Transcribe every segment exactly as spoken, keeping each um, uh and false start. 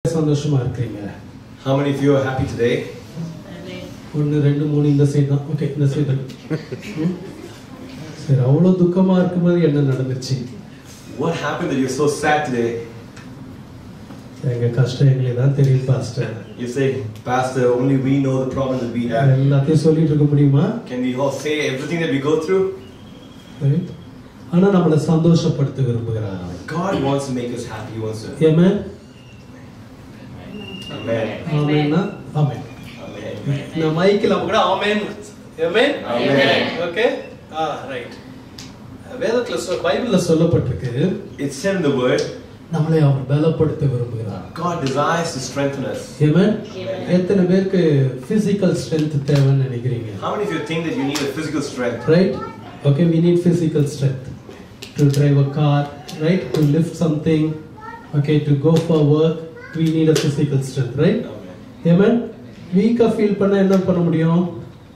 சந்தோஷமா இருக்கீங்க. How many of you are happy today? ஒன்று ரெண்டு மூணு இந்த சைடு தான். ஓகே, இந்த சைடு. சரி, அவ்வளவு துக்கமா இருக்கும்போது என்ன நடந்துச்சு? What happened that you're so sad today? எங்க கஷ்டம் எங்களுக்கு தான் தெரியும் pastor. You say, Pastor, only we know the problem that we have. எல்லாத்தையும் சொல்லிட்டு இருக்க முடியுமா? Can we all say everything that we go through? Right? ஆனா நம்மள சந்தோஷப்படுத்த விரும்புகிறார். God wants to make us happy. He wants to. Amen. Amen. Amen. Amen. Amen. நான் மைக்கில் கூட amen. Amen. Amen. Okay? Ah, right. வேதத்துல சொல் பைபிள்ல சொல்லப்பட்டிருக்கு. It's said in the word, நம்மளை அவர் பலப்படுத்த விரும்புகிறார். God desires to strengthen us. Amen. எத்தனை பேருக்கு physical strength தேவைன்னு நினைக்கிறீங்க? How many of you think that you need a physical strength? Right? Okay, we need physical strength to drive a car, right? To lift something, okay, to go for work, we need a physical strength, right? Amen. Amen. வீக்கா feel பண்ணா என்ன பண்ண முடியும்?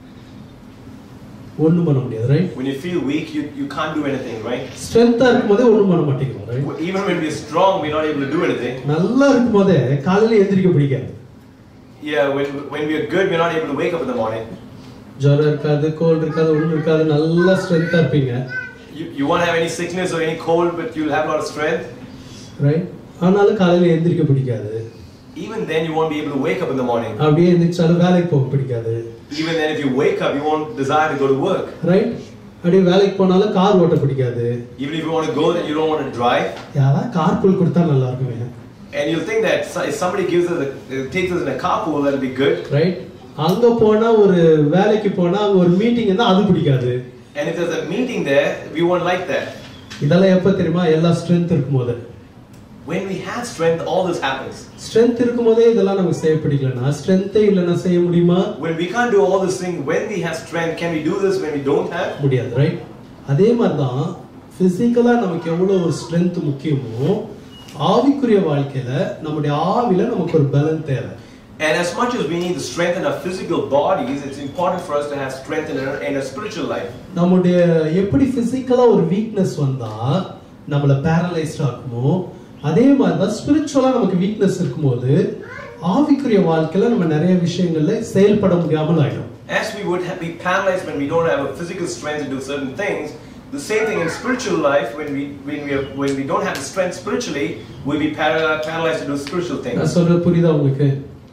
ஒண்ணும் பண்ண முடியாது, right? When you feel weak, you, you can't do anything, right? Strength இருக்கும்போதே ஒண்ணும் பண்ண மாட்டேங்கிறோம், right? Even when we're strong, we're not able to do anything. நல்லா இருக்கும்போதே காலையில எந்திரிக்க பிடிக்காது. Yeah, when when we're good, we're not able to wake up in the morning. ஜுரம் இருக்காது, கோல்ட் இருக்காது, ஒண்ணும் இருக்காது, நல்லா ஸ்ட்ரெngthா இருப்பீங்க. You you won't have any sickness or any cold, but you'll have a lot of strength. Right? ஆனாலும் காலையில எந்திரிக்க பிடிக்காது. Even then, you won't be able to wake up in the morning. அப்படியே எந்திரிச்சாலும் வேலைக்கு போக பிடிக்காது. Even then, if you wake up, you won't desire to go to work. Right? அப்படியே வேலைக்கு போனாலும் கார் ஓட்ட பிடிக்காது. Even if you want to go, then you don't want to drive. யாரா கார்பூல் கொடுத்தா நல்லா இருக்குமே. And you'll think that if somebody gives us a, takes us in a carpool, that'll be good. Right? அங்க போனா ஒரு வேலைக்கு போனா அங்க ஒரு மீட்டிங் இருந்தா அது பிடிக்காது. And if there's a meeting there, we won't like that. இதெல்லாம் எப்ப தெரியுமா? எல்லா ஸ்ட்ரெngth இருக்கும்போது. When we have strength, all this happens. Strength இருக்கும்போதே இதெல்லாம் நமக்கு செய்ய பிடிக்கலனா ஸ்ட்ரெngthே இல்லனா செய்ய முடியுமா? When we can't do all this thing, when we have strength, can we do this when we don't have? முடியாது, ரைட்? அதே மாதிரி தான் பிசிக்கலா நமக்கு எவ்வளவு ஒரு ஸ்ட்ரெngth முக்கியமோ ஆவிக்குரிய வாழ்க்கையில நம்முடைய ஆவில நமக்கு ஒரு பலம் தேவை. And as much as we need to strengthen our physical bodies, it's important for us to have strength in our, in our spiritual life. நம்முடைய எப்படி பிசிக்கலா ஒரு வீக்னஸ் வந்தா நம்மள பேரலைஸ்ட் ஆக்குமோ அதே மாதிரி தான் ஸ்பிரிச்சுவலா நமக்கு வீக்னஸ் இருக்கும்போது ஆவிக்குரிய வாழ்க்கையில நம்ம நிறைய விஷயங்கள்ல செயல்பட முடியாமல் ஆயிடும். As we would have, be paralyzed when we don't have a physical strength to do certain things, the same thing in spiritual life, when we when we are, when we don't have the strength spiritually, we'll be paralyzed, paralyzed to do spiritual things. நான் சொல்றது புரியுதா உங்களுக்கு?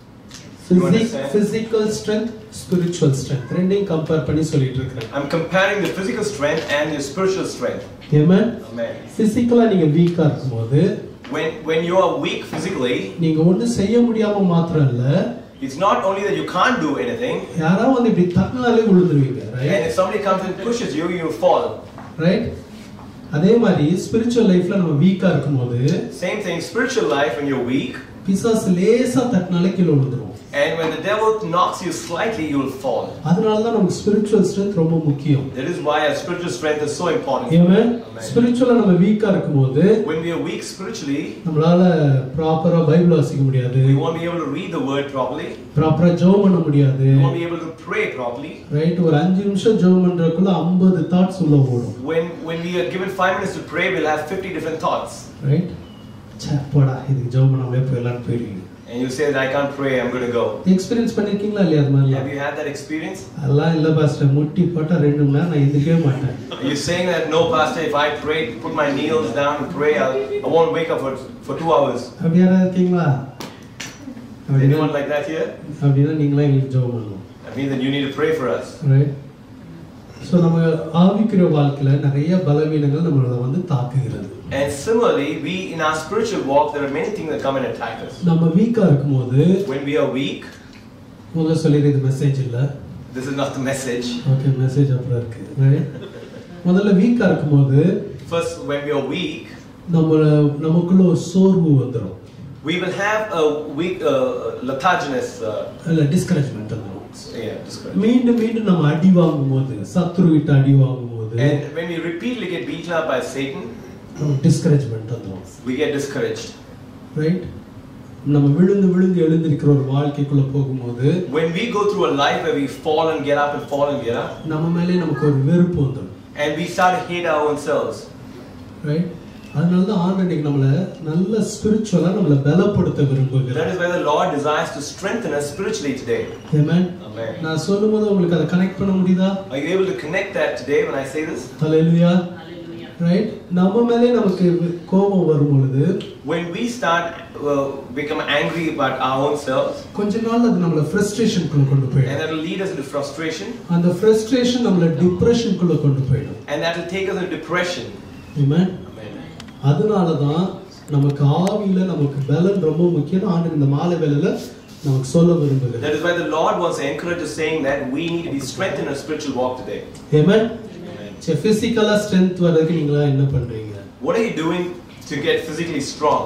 Physical strength, spiritual strength. ரெண்டையும் compare பண்ணி சொல்லிட்டு இருக்கேன். I'm comparing the physical strength and your spiritual strength. Amen. Amen. Physically நீங்க வீக்கா இருக்கும்போது when when you are weak physically, நீங்க ஒண்ணு செய்ய முடியாம மாத்திரம் இல்ல, it's not only that you can't do anything, யாரோ வந்து இப்படி தட்டினாலே விழுந்துருவீங்க, right? And if somebody comes and pushes you, you fall. Right? அதே மாதிரி ஸ்பிரிச்சுவல் லைஃப்ல நம்ம வீக்கா இருக்கும்போது same thing spiritual life, when you're weak, பிசாசு லேசா தட்டினாலே கீழ விழுந்துரும். And when the devil knocks you slightly, you will fall. அதனால தான் நமக்கு ஸ்பிரிச்சுவல் ஸ்ட்ரெngth ரொம்ப முக்கியம். That is why our spiritual strength is so important. Amen. ஸ்பிரிச்சுவலா நம்ம வீக்கா இருக்கும்போது when we are weak spiritually, நம்மளால ப்ராப்பரா பைபிள் வாசிக்க முடியாது. We won't be able to read the word properly. ப்ராப்பரா ஜெபம் பண்ண முடியாது. We won't be able to pray properly. Right, ஒரு அஞ்சு நிமிஷம் ஜெபம் பண்றதுக்குள்ள ஐம்பது தாட்ஸ் உள்ள ஓடும். When when we are given five minutes to pray, we'll have fifty different thoughts. Right? சப்படா இதுக்கு ஜெபம் பண்ணாமலே போயிடலாம் போயிடுவீங்க. And you say that I can't pray, I'm going to go. Experience பண்ணிருக்கீங்களா இல்லையா அது மாதிரி? Have you had that experience? அதெல்லாம் இல்ல பாஸ்டர், முட்டி போட்டா ரெண்டு மணி நேரம் நான் எந்திரிக்கவே மாட்டேன். Are you saying that no pastor, if I pray, put my knees down and pray, I'll, I won't wake up for for two hours? அப்படி யாரா இருக்கீங்களா? Anyone like that here? அப்படினா நீங்களே எங்களுக்கு ஜெபம் பண்ணணும். That means that you need to pray for us. Right? So நம்ம ஆவிக்குரிய வாழ்க்கையில நிறைய பலவீனங்கள் நம்மள வந்து தாக்குகிறது. And similarly, we in our spiritual walk, there are many things that come and attack us. நம்ம வீக்கா இருக்கும்போது when we are weak, முதல்ல சொல்லிருது மெசேஜ் இல்ல. This is not the message. Okay, message அப்புறம் இருக்கு. Right? முதல்ல வீக்கா இருக்கும்போது first when we are weak, நம்ம நமக்குள்ள ஒரு சோர்வு வந்துரும். We will have a weak uh, letharginess uh, இல்ல டிஸ்கரேஜ்மென்ட் வந்துரும். Yeah, discouragement. மீண்டும் மீண்டும் நம்ம அடி வாங்கும்போது, சத்துருவிட்ட அடி வாங்கும்போது, and when we repeatedly get beaten up by Satan, discouragement வந்துரும். We get discouraged. Right? நம்ம விழுந்து விழுந்து எழுந்திருக்கிற ஒரு வாழ்க்கைக்குள்ள போகும்போது, when we go through a life where we fall and get up and fall and get up, நம்ம மேலே நமக்கு ஒரு வெறுப்பு வந்துரும். And we start to hate our own selves. Right? அதனால தான் ஆண்டவர் இன்னைக்கு நம்மள நல்ல ஸ்பிரிச்சுவலா நம்மள பலப்படுத்த விரும்புகிறார். That is why the Lord desires to strengthen us spiritually today. Amen. Amen. நான் சொல்லும்போது உங்களுக்கு அதை கனெக்ட் பண்ண முடியுதா? Are you able to connect that today when I say this? Hallelujah. Hallelujah. Right? நம்ம மேலே நமக்கு கோபம் வரும் பொழுது When we start uh, become angry about our own selves, கொஞ்ச நாள் அது நம்மள ஃப்ரஸ்ட்ரேஷன் குள்ள கொண்டு போயிடும். and that will lead us into frustration. அந்த ஃப்ரஸ்ட்ரேஷன் நம்மள டிப்ரஷன் குள்ள கொண்டு போயிடும். And that will take us into depression. Amen. அதனால தான் நமக்கு ஆவியில நமக்கு பலன் ரொம்ப முக்கியம். ஆண்டவர் இந்த மாலை வேளையில நமக்கு சொல்ல விரும்புகிறார். That is why the Lord wants to encourage us, saying that we need to be strengthened in our spiritual walk today. Amen. சே பிசிக்கலா ஸ்ட்ரெngth வரதுக்கு நீங்க என்ன பண்றீங்க? What are you doing to get physically strong?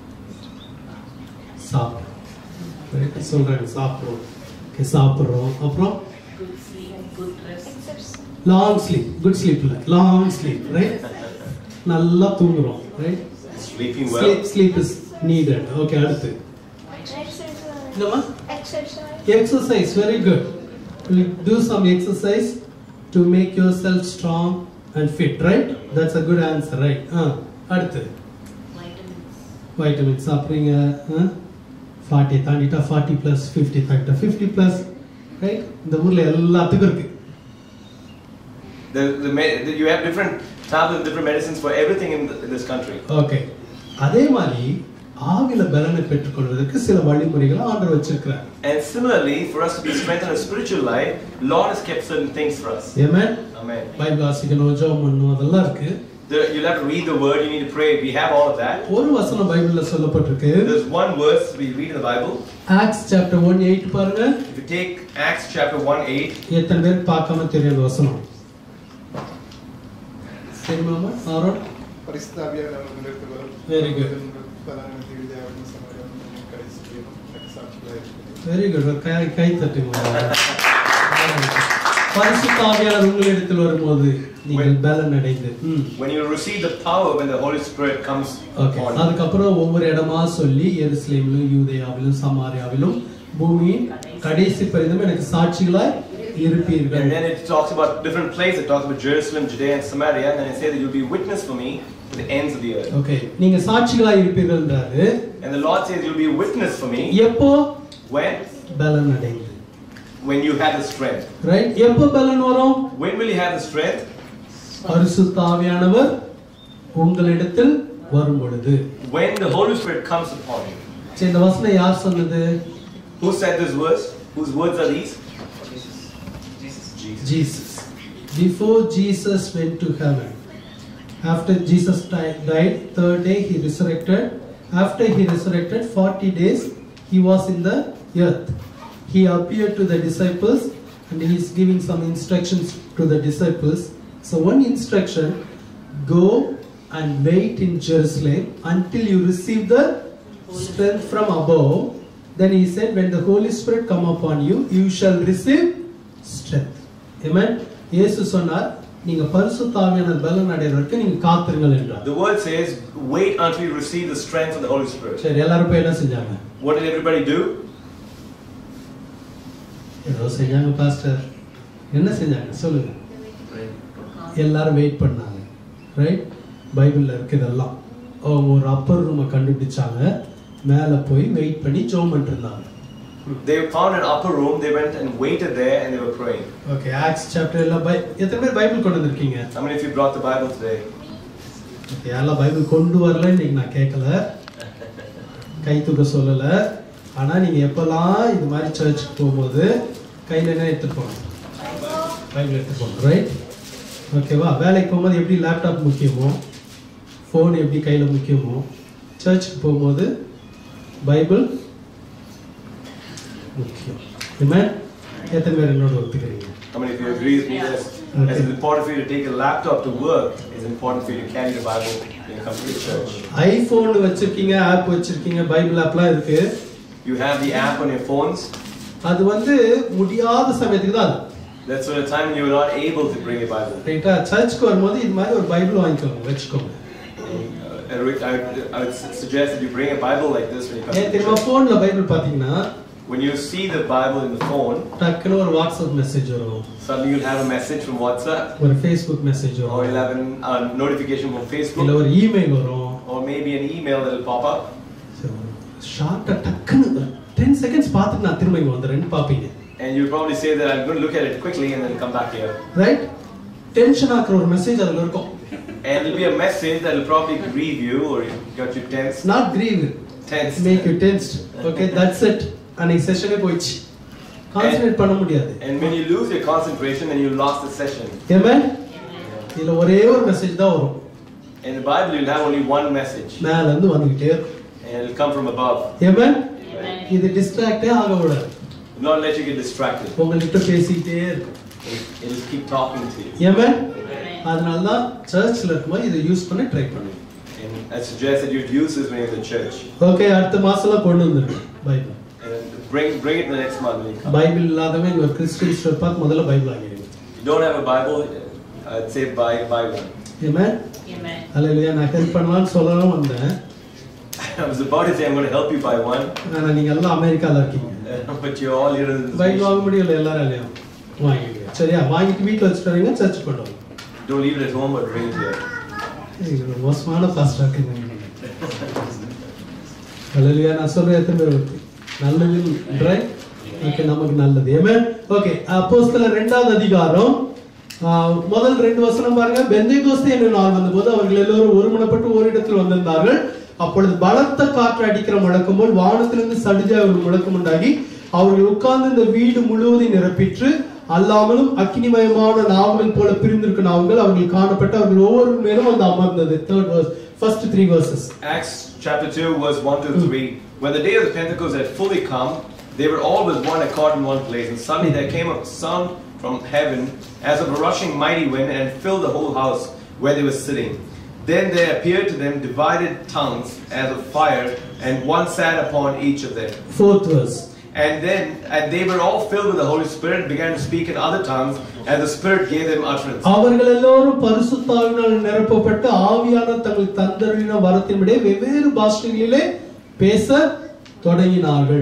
சாப்பிடுறோம். சொல்றாங்க சாப்பிடுறோம். Okay சாப்பிடுறோம். அப்புறம் Good sleep, good rest. Long sleep. Good sleep இல்ல. Long sleep, right? நல்லா தூங்குறோம், right? Sleeping well. Sleep, sleep is needed. Okay, அடுத்து. என்னமா? Exercise. Exercise, very good. We do some exercise to make yourself strong and fit, right? That's a good answer, right? Ah, அடுத்து. Vitamins. Vitamins சாப்பிடுறீங்க, forty தாண்டிட்டா forty plus, fifty தாண்டிட்டா fifty plus, right? இந்த ஊர்ல எல்லாத்துக்கும் இருக்கு. The, the, the, you have different types of different medicines for everything in, the, in this country. Okay. அதே மாதிரி ஆவில பலனை பெற்றுக்கொள்வதற்கு சில வழிமுறைகளை ஆண்டவர் வச்சிருக்கிறார். And similarly, for us to be strengthened in spiritual life, Lord has kept certain things for us. Amen. Amen. Bible வாசிக்கணும், ஜெபம் பண்ணணும், அதெல்லாம் இருக்கு. The, you'll have to read the word, you need to pray. We have all of that. ஒரு வசனம் பைபிள்ல சொல்லப்பட்டிருக்கு. There's one verse we read in the Bible. Acts chapter one eight பாருங்க. If you take Acts chapter one eight, எத்தனை பேர் பார்க்காம தெரியும் அந்த வசனம்? தெரியுமா? ஆரோன்? பரிசுத்த ஆவியானவர் உங்களுக்கு வரும். Very good. பலனை தீவிரமாக சமாதானம் கடைசி ஜீவனம் சாட்சியாக இருக்கிறது. Very good. கை கை தட்டுங்க. பரிசுத்த ஆவியானவர் உங்களிடத்தில் வரும்போது நீங்கள் பலன் அடைந்து. when you receive the power when the Holy Spirit comes Okay. upon you. அதுக்கு அப்புறம் ஒவ்வொரு இடமா சொல்லி எருசலேமிலும் யூதேயாவிலும் சமாரியாவிலும் பூமியின் கடைசி பரிந்தம் எனக்கு சாட்சிகளாய் இருப்பீர்கள். And then it talks about different places. It talks about Jerusalem, Judea, and Samaria. And then it says that you'll be witness for me to the ends of the earth. Okay. நீங்க சாட்சிகளாய் இருப்பீர்கள்ன்றாரு. And the Lord says you'll be a witness for me. எப்போ? When? பலன் அடைந்து. When you have the strength. Right? எப்போ பலன் வரும்? When will you have the strength? பரிசுத்த ஆவியானவர் உங்களிடத்தில் வரும் பொழுது. When the Holy Spirit comes upon you. சரி, இந்த வசனம் யார் சொன்னது? Who said this verse? Whose words are these? Jesus. Before Jesus went to heaven, after Jesus died, third day he resurrected. After he resurrected, forty days he was in the earth. He appeared to the disciples and he is giving some instructions to the disciples. So one instruction, go and wait in Jerusalem until you receive the strength from above. Then he said, when the Holy Spirit come upon you, you shall receive strength. Amen. இயேசு சொன்னார், நீங்க பரிசுத்த ஆவியானவர் பலன் அடையறதுக்கு நீங்க காத்திருங்கள் என்றார். The word says, wait until you receive the strength of the Holy Spirit. சரி, எல்லாரும் போய் என்ன செஞ்சாங்க? What did everybody do? ஏதோ செஞ்சாங்க பாஸ்டர். என்ன செஞ்சாங்க சொல்லுங்க. எல்லாரும் வெயிட் பண்ணாங்க. ரைட்? பைபிள்ல இருக்கு இதெல்லாம். அவங்க ஒரு அப்பர் ரூமை கண்டுபிடிச்சாங்க. மேல போய் வெயிட் பண்ணி ஜெபம் பண்ணிட்டு இருந்தாங்க. They found an upper room, they went and waited there and they were praying. Okay, Acts chapter எல்லாம் பை எத்தனை பேர் பைபிள் கொண்டு வந்திருக்கீங்க? How many of you brought the Bible today? Okay, எல்லாம் பைபிள் கொண்டு வரல இன்னைக்கு நான் கேட்கல. கை தூக்க சொல்லல. ஆனா நீங்க எப்பலாம் இது மாதிரி சர்ச்சுக்கு போகும்போது கையில என்ன எடுத்துட்டு போகணும்? பைபிள் எடுத்துட்டு போகணும், ரைட்? ஓகேவா? வேலைக்கு போகும்போது எப்படி லேப்டாப் முக்கியமோ, ஃபோன் எப்படி கையில முக்கியமோ, சர்ச்சுக்கு போகும்போது பைபிள் முக்கியம். Amen. எத்தனை பேர் என்னோட ஒத்துக்கிறீங்க? How many of you agree with me that Okay. it's important for you to take a laptop to work? It's important for you to carry the Bible when you come to the church. IPhone வச்சிருக்கீங்க, app வச்சிருக்கீங்க, Bible ஆப்லாம் இருக்கு. You have the app on your phones. அது வந்து முடியாத சமயத்துக்கு தான் அது. That's when the time you are not able to bring your Bible. ரைட்டா? சர்ச்சுக்கு வரும்போது இது மாதிரி ஒரு பைபிள் வாங்கிக்கோங்க, வச்சுக்கோங்க. I would, I would suggest that you bring a Bible like this when you come ஏன் to the தெரியுமா? church. போன்ல பைபிள் பாத்தீங்கன்னா when you see the Bible in the phone, டக்குனு ஒரு வாட்ஸ்அப் மெசேஜ் வரும், suddenly you'll have a message from WhatsApp, ஒரு Facebook message or வரும், you'll have an- a notification from இல்ல Facebook, ஒரு இமெயில் வரும். or maybe an email that'll pop up. ஷார்ட்டா டக்குன்னு ten செகண்ட்ஸ் பார்த்துட்டு நான் திரும்ப இங்க வந்துறேன்னு பாப்பீங்க. And you'll probably say that I'm going to look at it quickly and then come back here. Right? Tension ஆக்குற ஒரு மெசேஜ் அதுல இருக்கும். And it'll be a message that'll probably grieve you or get you tense. Not grieve, Tense. make you tensed. Okay, that's it. அன்னைக்கு செஷனே போயிடுச்சு. Concentrate பண்ண முடியாது. And when you lose your concentration, then you lost the session. Amen? இதுல ஒரே ஒரு message தான் வரும். In the Bible, you'll have only one message, மேல இருந்து வந்துட்டே இருக்கும். and it'll come from above. Amen? Amen. இது டிஸ்ட்ராக்டே ஆக விடாது. Will not let you get distracted. உங்ககிட்ட பேசிட்டே இருக்கும். It'll, it'll keep talking to you. Amen? Amen. அதனால தான் சர்ச்ல இருக்கும்போது இதை யூஸ் பண்ண ட்ரை பண்ணுங்க. And I suggest that you'd use this when you're in the church. Okay, அடுத்த மாசம்லாம் கொண்டு வந்துருங்க Bible. And bring, bring it the next month when you come. Bible இல்லாதவங்க இங்க ஒரு கிறிஸ்டியன் ஸ்டோர் பார்த்து முதல்ல பைபிள் வாங்கிடுங்க. If you don't have a Bible, I'd say buy, buy one. Amen? Amen. அல்லேலூயா. நான் ஹெல்ப் பண்ணலாம்னு சொல்லலாம் வந்தேன். I was about to say I'm going to help you buy one, ஆனா நீங்க எல்லாம் அமெரிக்கால இருக்கீங்க. uh, but you're all here in this Bible வாங்க nation. முடியல எல்லாராலையும். வாங்கிடுங்க. சரியா? வாங்கிட்டு வீட்ல வச்சுட்டு வரீங்க, சர்ச் பண்ணுவாங்க. Don't leave it at home, but bring it here. இது மோசமான பாஸ்டா இருக்குங்க. அல்லேலூயா. நான் சொல்றது எத்தனை பேர் இருக்கு? நல்லது ரைட்? ஓகே, நமக்கு நல்லது. ஆமென். ஓகே, அப்போஸ்தலர் இரண்டாவது அதிகாரம் ஆ, முதல் ரெண்டு வசனம் பாருங்க. பெந்தேகோஸ்தே என்னும் நாள் வந்தபோது அவர்கள் எல்லோரும் ஒருமனப்பட்டு ஓரிடத்தில் வந்திருந்தார்கள். அப்பொழுது பலத்த காற்று அடிக்கிற முழக்கம் போல் வானத்திலிருந்து சடுதியாக ஒரு முழக்கம் உண்டாகி அவர்கள் உட்கார்ந்து இந்த வீடு முழுவதையும் நிரப்பிற்று, அல்லாமலும் அக்கினிமயமான நாவுகள் போல பிரிந்திருக்கும் நாவுகள் அவர்கள் காணப்பட்டு அவர்கள் ஒவ்வொரு மேலும் வந்து அமர்ந்தது. Third verse, first three verses. Acts chapter two, verse one to three. When the day of the Pentecost had fully come, they were all with one accord in one place, and suddenly there came a sound from heaven as of a rushing mighty wind, and filled the whole house where they were sitting. Then there appeared to them divided tongues as of fire, and one sat upon each of them. Fourth verse. And then, and they were all filled with the Holy Spirit, and began to speak in other tongues, and the Spirit gave them utterance. அவர்கள் எல்லோரும் பரிசுத்த ஆவியினால் நிரப்பப்பட்டு ஆவியான தங்கள் தந்தரின வரத்தின்படி வெவ்வேறு பாஷைகளிலே பேச தொடங்கினார்கள்.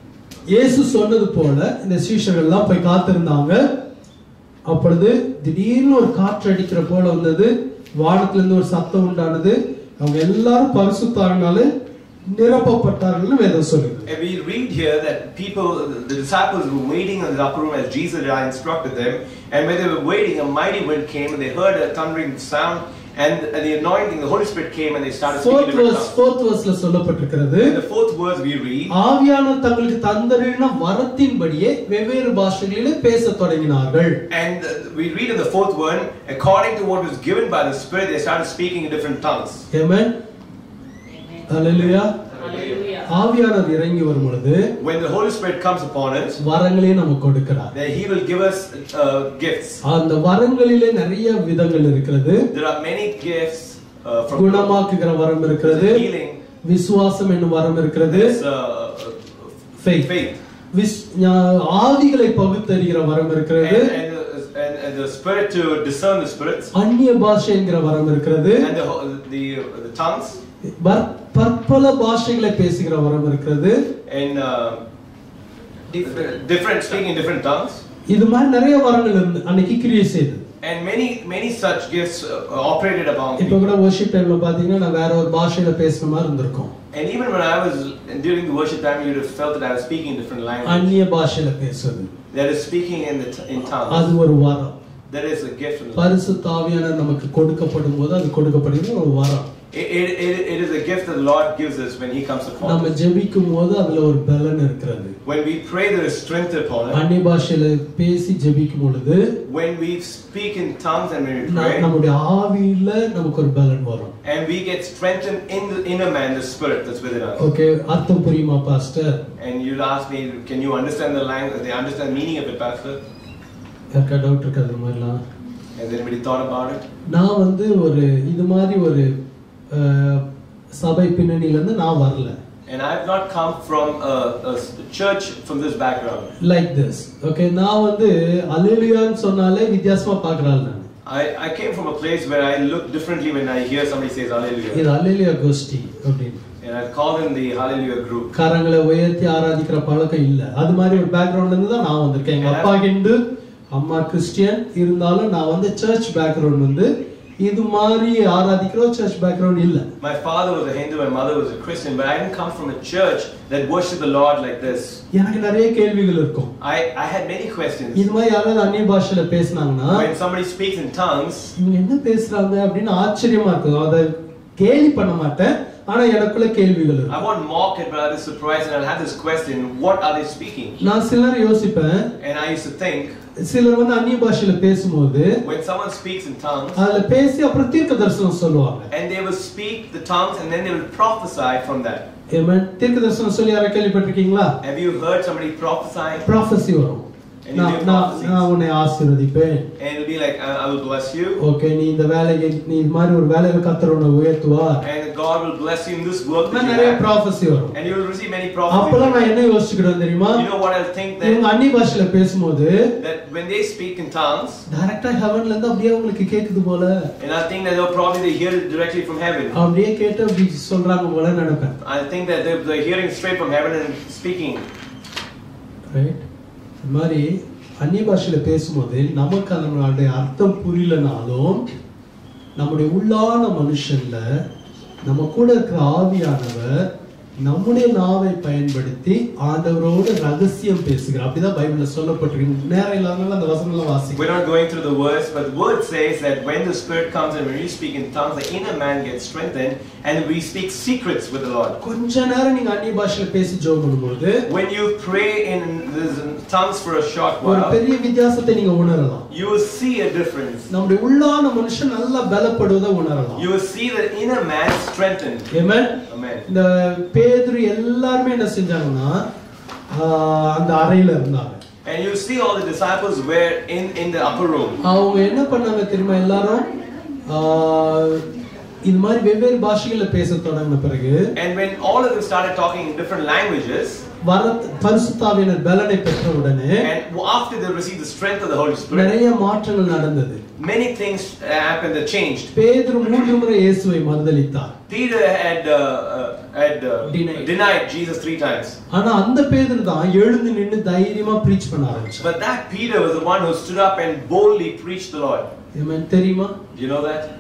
இயேசு சொன்னது போல இந்த சீஷர்கள் எல்லாம் போய் காத்திருந்தாங்க. அப்பொழுது திடீர்னு ஒரு காற்று அடிக்கிற போல வந்தது, வானத்திலிருந்து ஒரு சத்தம் உண்டானது, அவங்க எல்லாரும் பரிசுத்த ஆவியினாலே நிரப்பப்பட்டார்கள் வேதம் சொல்லுது. And we read here that people, the disciples were waiting in the upper room as Jesus had instructed them, and when they were waiting, a mighty wind came, and they heard a thundering sound, and the anointing, the Holy Spirit came, and they started speaking Fourth in different verse, tongues. fourth verseல சொல்லப்பட்டிருக்கிறது, In the fourth verse we read, ஆவியான தங்களுக்கு தந்தரின வரத்தின்படியே வெவ்வேறு பாஷைகளிலே பேசத் தொடங்கினார்கள். and we read in the fourth one, according to what was given by the Spirit, they started speaking in different tongues. Amen. Amen. Hallelujah. Hallelujah. ஆவியானவர் இறங்கி வரும் பொழுது When the Holy Spirit comes upon us, வரங்களையும் நமக்கு கொடுக்கிறார். then He will give us uh, gifts. அந்த வரங்களிலே நிறைய விதங்கள் இருக்கிறது. There are many gifts uh, from குணமாக்குகிற வரம் இருக்கிறது, healing. விசுவாசம் என்னும் வரம் இருக்கிறது, There's uh, faith. faith. விஸ்- ஞா- ஆவிகளை பகுத்தறிகிற வரம் And, இருக்கிறது, and, the, and, and the spirit to discern the spirits, அந்நிய பாஷை என்கிற வரம் இருக்கிறது, and the, the, the tongues, பர்- பற்பல பாஷைகளை பேசுகிற வரம் இருக்கிறது. and uh, different, different speaking in different tongues, இது மாதிரி நிறைய வரங்கள் இருந்து அன்னைக்கு கிரியை செய்தது. and many many such gifts uh, operated among இப்ப people. கூட worship டைம்ல பாத்தீங்கன்னா நான் வேற ஒரு பாஷையில பேசுற மாதிரி இருந்திருக்கும். And even when I was during the worship time, you would have felt that I was speaking in different language. அந்நிய பாஷையில பேசுறது That is speaking in the t- in tongues. அது ஒரு வரம். That is a gift from the Lord. பரிசுத்த ஆவியானவர் நமக்கு கொடுக்கப்படும் போது அது கொடுக்கப்படுகிற ஒரு வரம். It, it, it, it is a gift that the Lord gives us when He comes upon நம்ம us. ஜெபிக்கும் போது அதுல ஒரு பலன் இருக்கிறது. When we pray, there is strength upon it. அந்நிய பாஷையில பேசி ஜெபிக்கும் பொழுது When we speak in tongues and when we ந- pray, நம்முடைய ஆவியில நமக்கு ஒரு பலன் வரும். and we get strengthened in the inner man, the spirit that's within us. Okay, அர்த்தம் புரியுமா pastor? And you'll ask me, can you understand the language, the understand the meaning of it, Pastor? யாருக்கா doubt இருக்கா அது மாதிரிலாம்? Has anybody thought about it? நான் வந்து ஒரு இது மாதிரி ஒரு அஹ், சபை பின்னணியில இருந்து நான் வரல. And I've not come from a, a church from this background. Like this. Okay, நான் வந்து அல்லேலூயான்னு சொன்னாலே வித்தியாசமா பார்க்கறாள் நான். I, I came from a place where I look differently when I hear somebody says hallelujah. இது அல்லேலூயா கோஷ்டி அப்படின்னு And I call them the hallelujah group. கரங்களை உயர்த்தி ஆராதிக்கிற பழக்கம் இல்ல. அது மாதிரி ஒரு பேக்ரவுண்ட்ல இருந்து தான் நான் வந்திருக்கேன். எங்க அப்பா ஹிந்து, அம்மா கிறிஸ்டியன், இருந்தாலும் நான் வந்து சர்ச் பேக்ரவுண்ட் வந்து இது மாதிரி ஆராதிக்கிற சர்ச் பேக்ரவுண்ட் இல்ல. My father was a Hindu, my mother was a Christian, but I didn't come from a church that worshiped the Lord like this. எனக்கு நிறைய கேள்விகள் இருக்கும். I I had many questions. இது மாதிரி யாராவது அந்நிய பாஷையில பேசினாங்கன்னா When somebody speaks in tongues, இவங்க என்ன பேசுறாங்க அப்படின்னு ஆச்சரியமா இருக்கும். அத கேலி பண்ண மாட்டேன், ஆனா எனக்குள்ள கேள்விகள் இருக்கும். I won't mock it, but I was surprised and I'll have this question, what are they speaking? நான் சில நேரம் யோசிப்பேன், And I used to think, சிலர் வந்து அந்நிய பாஷையில பேசும்போது when someone speaks in tongues, அதுல பேசி அப்புறம் தீர்க்க தரிசனம் சொல்லுவாங்க. and they will speak the tongues and then they will prophesy from that. ஆமென். தீர்க்க தரிசனம் சொல்லி யாரை கேள்விப்பட்டிருக்கீங்களா? Have you heard somebody prophesy? Prophecy வரும். And you நான் give நான் prophecies. நான் உன்னை ஆசீர்வதிப்பேன். And it'll be like, I I will bless you. Okay, நீ இந்த வேலையை நீ இது மாதிரி ஒரு வேலையில கர்த்தர் உன்னை உயர்த்துவார். And God will bless you in this work that you நிறைய have. ப்ராஃபஸி வரும். And you will receive many அப்பலாம் prophecies. நான் என்ன யோசிச்சுக்கிட்டேன் தெரியுமா? You know what I'll think இவங்க then? அந்நிய பாஷையில பேசும்போது That when they speak in tongues, டைரக்டா ஹெவன்ல இருந்து அப்படியே உங்களுக்கு கேக்குது போல. and I think that they'll probably they hear it directly from heaven. அப்படியே கேட்டு அப்படி சொல்றாங்க போல நினைப்பேன். I think that they're, they're hearing straight from heaven and speaking. Right? இந்த மாதிரி அந்நிய பாஷையில பேசும்போது நமக்கு அதனுடைய அர்த்தம் புரியலனாலும் நம்முடைய உள்ளான மனுஷன்ல நம்ம கூட இருக்கிற ஆவியானவர் நம்முடைய நாவை பயன்படுத்தி ஆண்டவரோடு ரகசியம் பேசுகிறார். அப்படிதான் பைபிள்ல சொல்லப்பட்டிருக்கு. நேரம் இல்லாதனால அந்த வசனங்களை வாசிக்கிறோம். We're not going through the words, but the word says that when the Spirit comes and when we speak in tongues, the inner man gets strengthened and we speak secrets with the Lord. கொஞ்ச நேரம் நீங்க அந்நிய பாஷையில பேசி ஜெபம் பண்ணும்போது When you pray in, in tongues for a short ஒரு while, பெரிய வித்தியாசத்தை நீங்க உணரலாம். you will see a difference. நம்முடைய உள்ளான மனுஷன் நல்லா பலப்படுவதை உணரலாம். You will see that inner man strengthened. Amen. Amen. இந்த பேதுரு எல்லாரும் என்ன செஞ்சாங்கன்னா அந்த அறையில இருந்தாங்க. And you see all the disciples were in in the upper room. அவங்க என்ன பண்ணாங்க தெரியுமா? எல்லாரும் இந்த மாதிரி வெவ்வேறு பாஷைகள்ல பேச தொடங்கின பிறகு And when all of them started talking in different languages, பரிசுத்த ஆவியானவர் பலனை பெற்ற உடனே and after they received the strength of the Holy Spirit, நிறைய மாற்றங்கள் நடந்தது. many things happened that changed. பேதுரு மூன்று முறை இயேசுவை மறுதலித்தார். Peter had uh, uh, had uh, Denied. denied Jesus three times. ஆனா அந்த பேதுரு தான் எழுந்து நின்னு தைரியமா பிரீச் பண்ண ஆரம்பிச்சார். But that Peter was the one who stood up and boldly preached the Lord. ஆமென். தெரியுமா? Do you know that?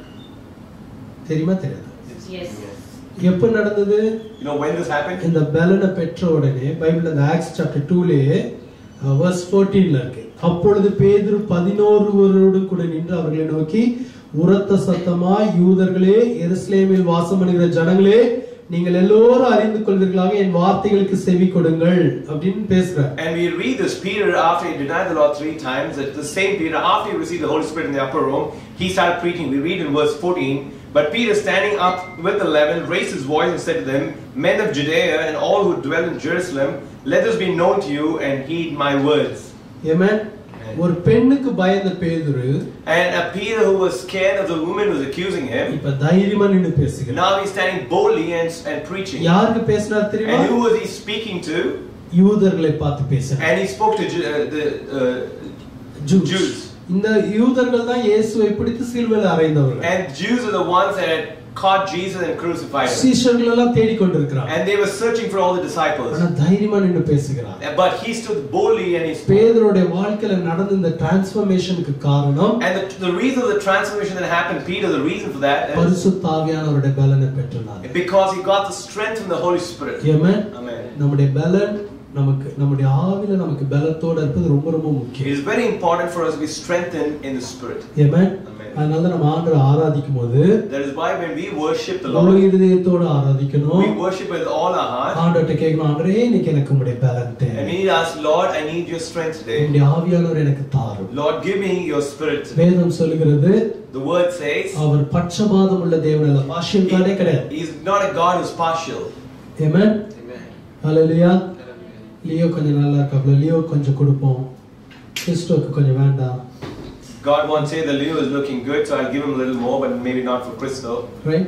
தெரியுமா தெரியாது? Yes. எப்ப நடந்தது? You know when this happened? இந்த பலனை பெற்ற உடனே பைபிள்ல அந்த ஆக்ட்ஸ் சாப்டர் two லே வெர்ஸ் fourteen ல இருக்கு. அப்பொழுது பேதுரு பதினொருவரோடு கூட நின்று அவர்களை நோக்கி உரத்த சத்தமாய், யூதர்களே, எருசலேமில் வாசம் பண்ணுகிற ஜனங்களே, நீங்கள் எல்லோரும் அறிந்து கொள்வீர்களாக என் வார்த்தைகளுக்கு செவி கொடுங்கள் அப்படின்னு பேசுறார். And we read this Peter after he denied the Lord three times. That the same Peter after he received the Holy Spirit in the upper room, he started preaching. We read in verse fourteen. But Peter, standing up with the eleven, raised his voice and said to them, Men of Judea and all who dwell in Jerusalem, let this be known to you and heed my words. ஆமென். ஒரு பெண்ணுக்கு பயந்த பேதுரு And a Peter who was scared of the woman who was accusing him, இப்ப தைரியமா நின்னு பேசுகிறார். now he's standing boldly and, and preaching. யாருக்கு பேசினார் தெரியுமா? And who was he speaking to? யூதர்களை பார்த்து பேசினார். And he spoke to Ju- uh, the uh, Jews. Jews. இந்த யூதர்கள் தான் இயேசுவை பிடித்து சிலுவையில் அறைந்தவர்கள். And Jews are the ones that had caught Jesus and crucified him. சீஷர்கள் எல்லாம் தேடிக் கொண்டிருக்கிறார். And they were searching for all the disciples. ஆனா தைரியமா நின்னு பேசுகிறார். But he stood boldly and he spoke. பேதுருடைய வாழ்க்கையில நடந்த இந்த டிரான்ஸ்ஃபர்மேஷனுக்கு காரணம் And the, the reason of the transformation that happened, Peter, the reason for that is பரிசுத்த ஆவியானவருடைய பலனை பெற்றார். because he got the strength from the Holy Spirit. Amen. Amen. நம்முடைய பலன் நமக்கு நம்முடைய ஆவியில நமக்கு பலத்தோட இருப்பது ரொம்ப ரொம்ப It முக்கியம். is very important for us to be strengthened in the Spirit. Amen. Amen. அதனால நம்ம ஆண்டவரை ஆராதிக்கும் போது That is why when we worship the முழு Lord, இதயத்தோட ஆராதிக்கணும். we worship with all our heart. ஆண்டவர்ட்ட கேட்கணும், ஆண்டவரே இன்னைக்கு எனக்கு உம்முடைய பலன் And தேவை. we need to ask, Lord, I need your strength today. உம்முடைய ஆவியானவர் எனக்கு தாரும். Lord, give me your Spirit. வேதம் சொல்லுகிறது The word says, அவர் பட்சபாதம் உள்ள தேவன் அல்ல. பாஷ்யக்காரே கிடையாது. He is not a God who's partial. Amen. Amen. Hallelujah. Leo கொஞ்சம் நல்லா இருக்காப்ல. லியோ கொஞ்சம் கொடுப்போம். கிறிஸ்டோக்கு கொஞ்சம் வேண்டாம். God won't say that Leo is looking good, so I'll give him a little more, but maybe not for Christo. Right?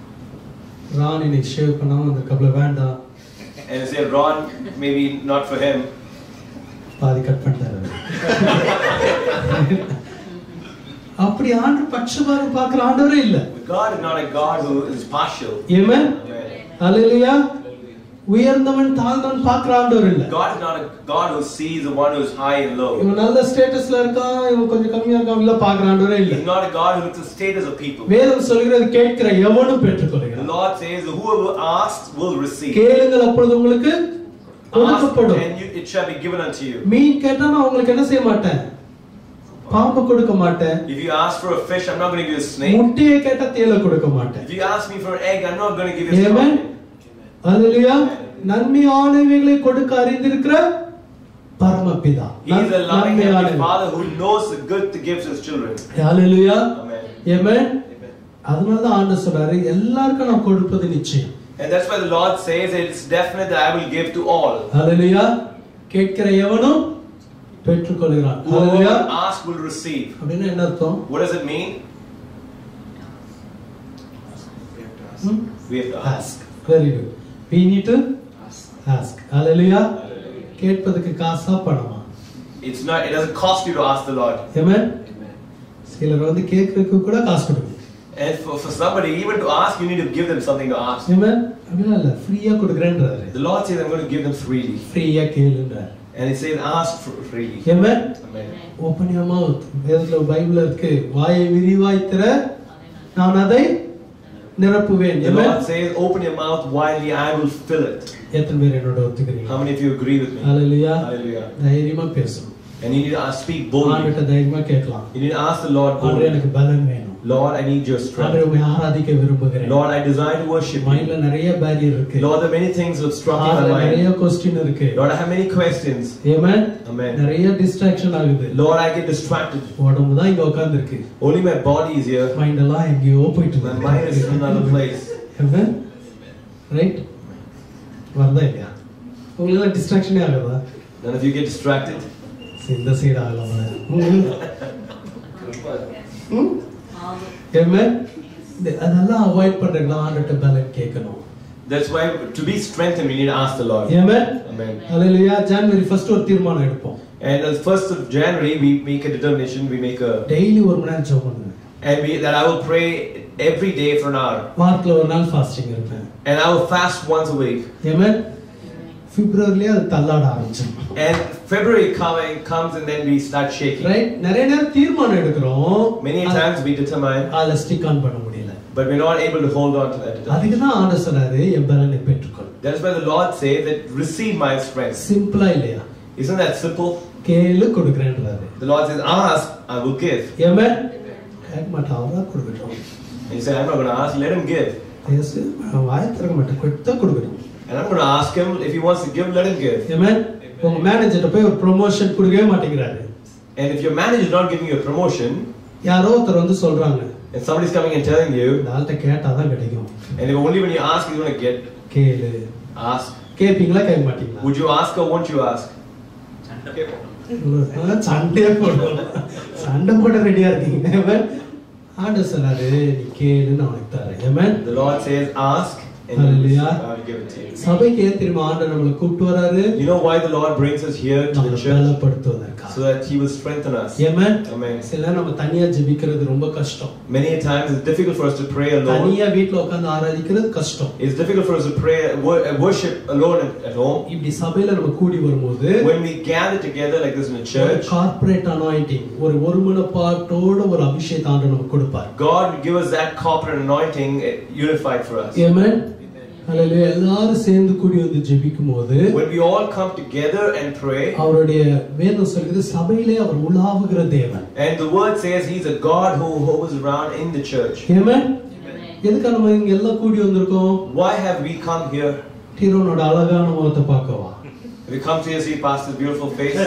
Ron இன்னைக்கு shave பண்ணாம வந்திருக்காப்ல, வேண்டாம். And say Ron, maybe not for him. பாதி cut பண்ணிட்டாரு. அப்படி ஆண்டவர் பட்சபாதம் பார்க்கிற ஆண்டவரே இல்ல. God is not a God who is partial. Amen. Amen. Hallelujah. உயர்ந்தவன் தாழ்ந்தவன் பார்க்கிற ஆண்டவர் இல்ல. God is not a God who sees the one who is high and low. இவன் நல்ல ஸ்டேட்டஸ்ல இருக்கான், இவன் கொஞ்சம் கம்மியா இருக்கான் இல்ல பார்க்கிற ஆண்டவரே இல்ல. He's not a God who looks at the status of people. வேதம் சொல்கிறது கேட்கிற எவனும் The பெற்றுக்கொள்கிறான். Lord says whoever asks will receive. கேளுங்கள் அப்பொழுது உங்களுக்கு Ask கொடுக்கப்படும். and you, it shall be given unto you. மீன் கேட்டா நான் உங்களுக்கு என்ன செய்ய மாட்டேன், பாம்பு கொடுக்க மாட்டேன். If you ask for a fish, I'm not going to give you a snake. முட்டையை கேட்டா தேளை கொடுக்க மாட்டேன். If you ask me for an egg, I'm not going to give you a Amen. scorpion. Hallelujah. நன்மையானவைகளை கொடுக்க அறிந்திருக்கிற பரமபிதா. He is a loving heavenly Father who knows the good to give to his children. Hallelujah. Amen. Amen. அதனால தான் ஆண்டவர் சொல்றாரு எல்லாருக்கும் நான் கொடுப்பது நிச்சயம். And that's why the Lord says it's definite that I will give to all. Hallelujah. கேட்கிற எவனும் பெற்றுக்கொள்கிறான். Hallelujah. Whoever asks will receive. அப்படின்னா என்ன அர்த்தம்? What does it mean? Hmm? We have to ask. Ask. Very good. We need to ask. Hallelujah. கேட்பதுக்கு காசா பணமா? It's not. It doesn't cost you to ask the Lord. Amen. சிலர் வந்து கேட்கறதுக்கு கூட காசு கொடுக்கணும். And for, for somebody even to ask, you need to give them something to ask. Amen. அப்படினா இல்ல ஃப்ரீயா கொடுக்கறேன்றாரு. The Lord says I'm going to give them freely. ஃப்ரீயா கேளுன்றார். And He says ask for freely. Amen. Amen. Open your mouth. வேதத்துல பைபிள்ல இருக்கு, வாயை விரிவாய் திற நான் அதை நிரப்புவேன். The Lord says open your mouth widely, I will fill it. எத்தனை பேர் என்னோட ஒத்துக்கிறீங்க? How many of you agree with me? Hallelujah. Hallelujah. தைரியமா பேசணும். And you need to ask, speak boldly. ஆண்டவர்ட்ட தைரியமா கேட்கலாம். You need to ask the Lord ஆண்டவரே boldly. எனக்கு பலன் வேணும். Lord, I need your ஆண்டவரே strength. உம்மை ஆராதிக்க விரும்புகிறேன். Lord, I desire to worship மைண்ட்ல you. நிறைய பேரியர் இருக்கு. Lord, there are many things that have struck in my ஆண்டவரே நிறைய mind. क्वेश्चन இருக்கு. Lord, I have many questions. Amen. Amen. நிறைய டிஸ்ட்ராக்ஷன் ஆகுது. Lord, I get distracted. உடம்பு தான் இங்க உட்கார்ந்து இருக்கு. Only my body is here. Mind எல்லாம் எங்கேயோ போயிட்டு My இருக்கு. mind is in another place. Amen. Right? வரதா இல்லையா? உங்களுக்கு டிஸ்ட்ராக்ஷனே ஆகுதா? None of you get distracted. இந்த சைடு ஆகலாம். Amen. அதெல்லாம் அவாய்ட் பண்றதுக்கு ஆண்டவர்ட்ட பலன் கேட்கணும். That's why to be strengthened, we need to ask the Lord. Amen. Amen. Hallelujah. January first ஒரு தீர்மானம் எடுப்போம். And on the first of January, we make a determination. We make a daily ஒரு மணி நேரம் ஜெபம் பண்ணுங்க. and we that I will pray every day for an hour. வாரத்துல ஒரு நாள் ஃபாஸ்டிங் இருப்பேன். And I will fast once a week. Amen. பிப்ரவரியிலே அது தள்ளாட ஆரம்பிச்சிடும். And February coming comes and then we start shaking. Right? நிறைய நேரம் தீர்மானம் எடுக்கிறோம். Many times we determine, அத ஸ்டிக் ஆன் பண்ண முடியல. but we're not able to hold on to that determination. அதுக்கு தான் ஆண்டவர் சொன்னாரு என் பலனை பெற்றுக்கொள். That is why the Lord says that receive my strength. சிம்பிளா இல்லையா? Isn't that simple? கேளு கொடுக்கறேன்றாரு. The Lord says, ask, I will give. Amen. கேட்க மாட்டான், அவரா கொடுக்கட்டும். And you say, I'm not going to ask, let him give. பேசு, வாயை திறக்க மாட்டேன், கொடுத்தா கொடுக்கட்டும். And I'm going to ask him, if he wants to give, let him give. Amen. உங்க மேனேஜர்ட்ட போய் ஒரு ப்ரமோஷன் கொடுக்கவே மாட்டேங்கிறாரு. And if your manager is not giving you a promotion, யாரோ ஒருத்தர் வந்து சொல்றாங்க, and somebody's coming and telling you, நாள்கிட்ட கேட்டாதான் கிடைக்கும். and if only when you ask he's going to get, கேளு. ask. கேப்பீங்களா கேட்க மாட்டீங்களா? Would you ask or won't you ask? Sunday போடுவோம். சண்டை போட ரெடியா இருக்கீங்க. ஆண்டவர் சொன்னாரு நீ கேளுன்னு அவனுக்கு தரேன். Amen. The Lord says, ask. And Hallelujah. I will give it to you. சபைக்கு ஏன் தெரியுமா ஆண்டவர் நம்மளை கூப்பிட்டு வராரு? You know why the Lord brings us here to the நம்மளை church? பலப்படுத்துவதற்காக. So that He will strengthen us. Amen. Amen. சில நேரம் நம்ம தனியா ஜெபிக்கிறது ரொம்ப கஷ்டம். Many times it's difficult for us to pray alone. தனியா வீட்ல உட்கார்ந்து ஆராதிக்கிறது கஷ்டம். It's difficult for us to pray wor- worship alone at, at home. இப்படி சபையில நம்ம கூடி வரும்போது When we gather together like this in a church, corporate anointing, ஒரு ஒருமனப்பாட்டோட ஒரு அபிஷேகத்தை ஆண்டவர் நமக்கு கொடுப்பார். God will give us that corporate anointing uh, unified for us. Amen. Hallelujah. எல்லாரும் சேர்ந்து கூடி வந்து ஜெபிக்கும்போது When we all come together and pray, அவருடைய வேதம் சொல்கிறது சபையிலே அவர் உலாவுகிற தேவன். and the word says He's a God who hovers around in the church. Amen. எதுக்கு நம்ம இங்க எல்லாம் கூடி வந்திருக்கோம்? Why have we come here? டீரோனோட அழகான முகத்தை பார்க்கவா? Have we come to see Pastor's beautiful face?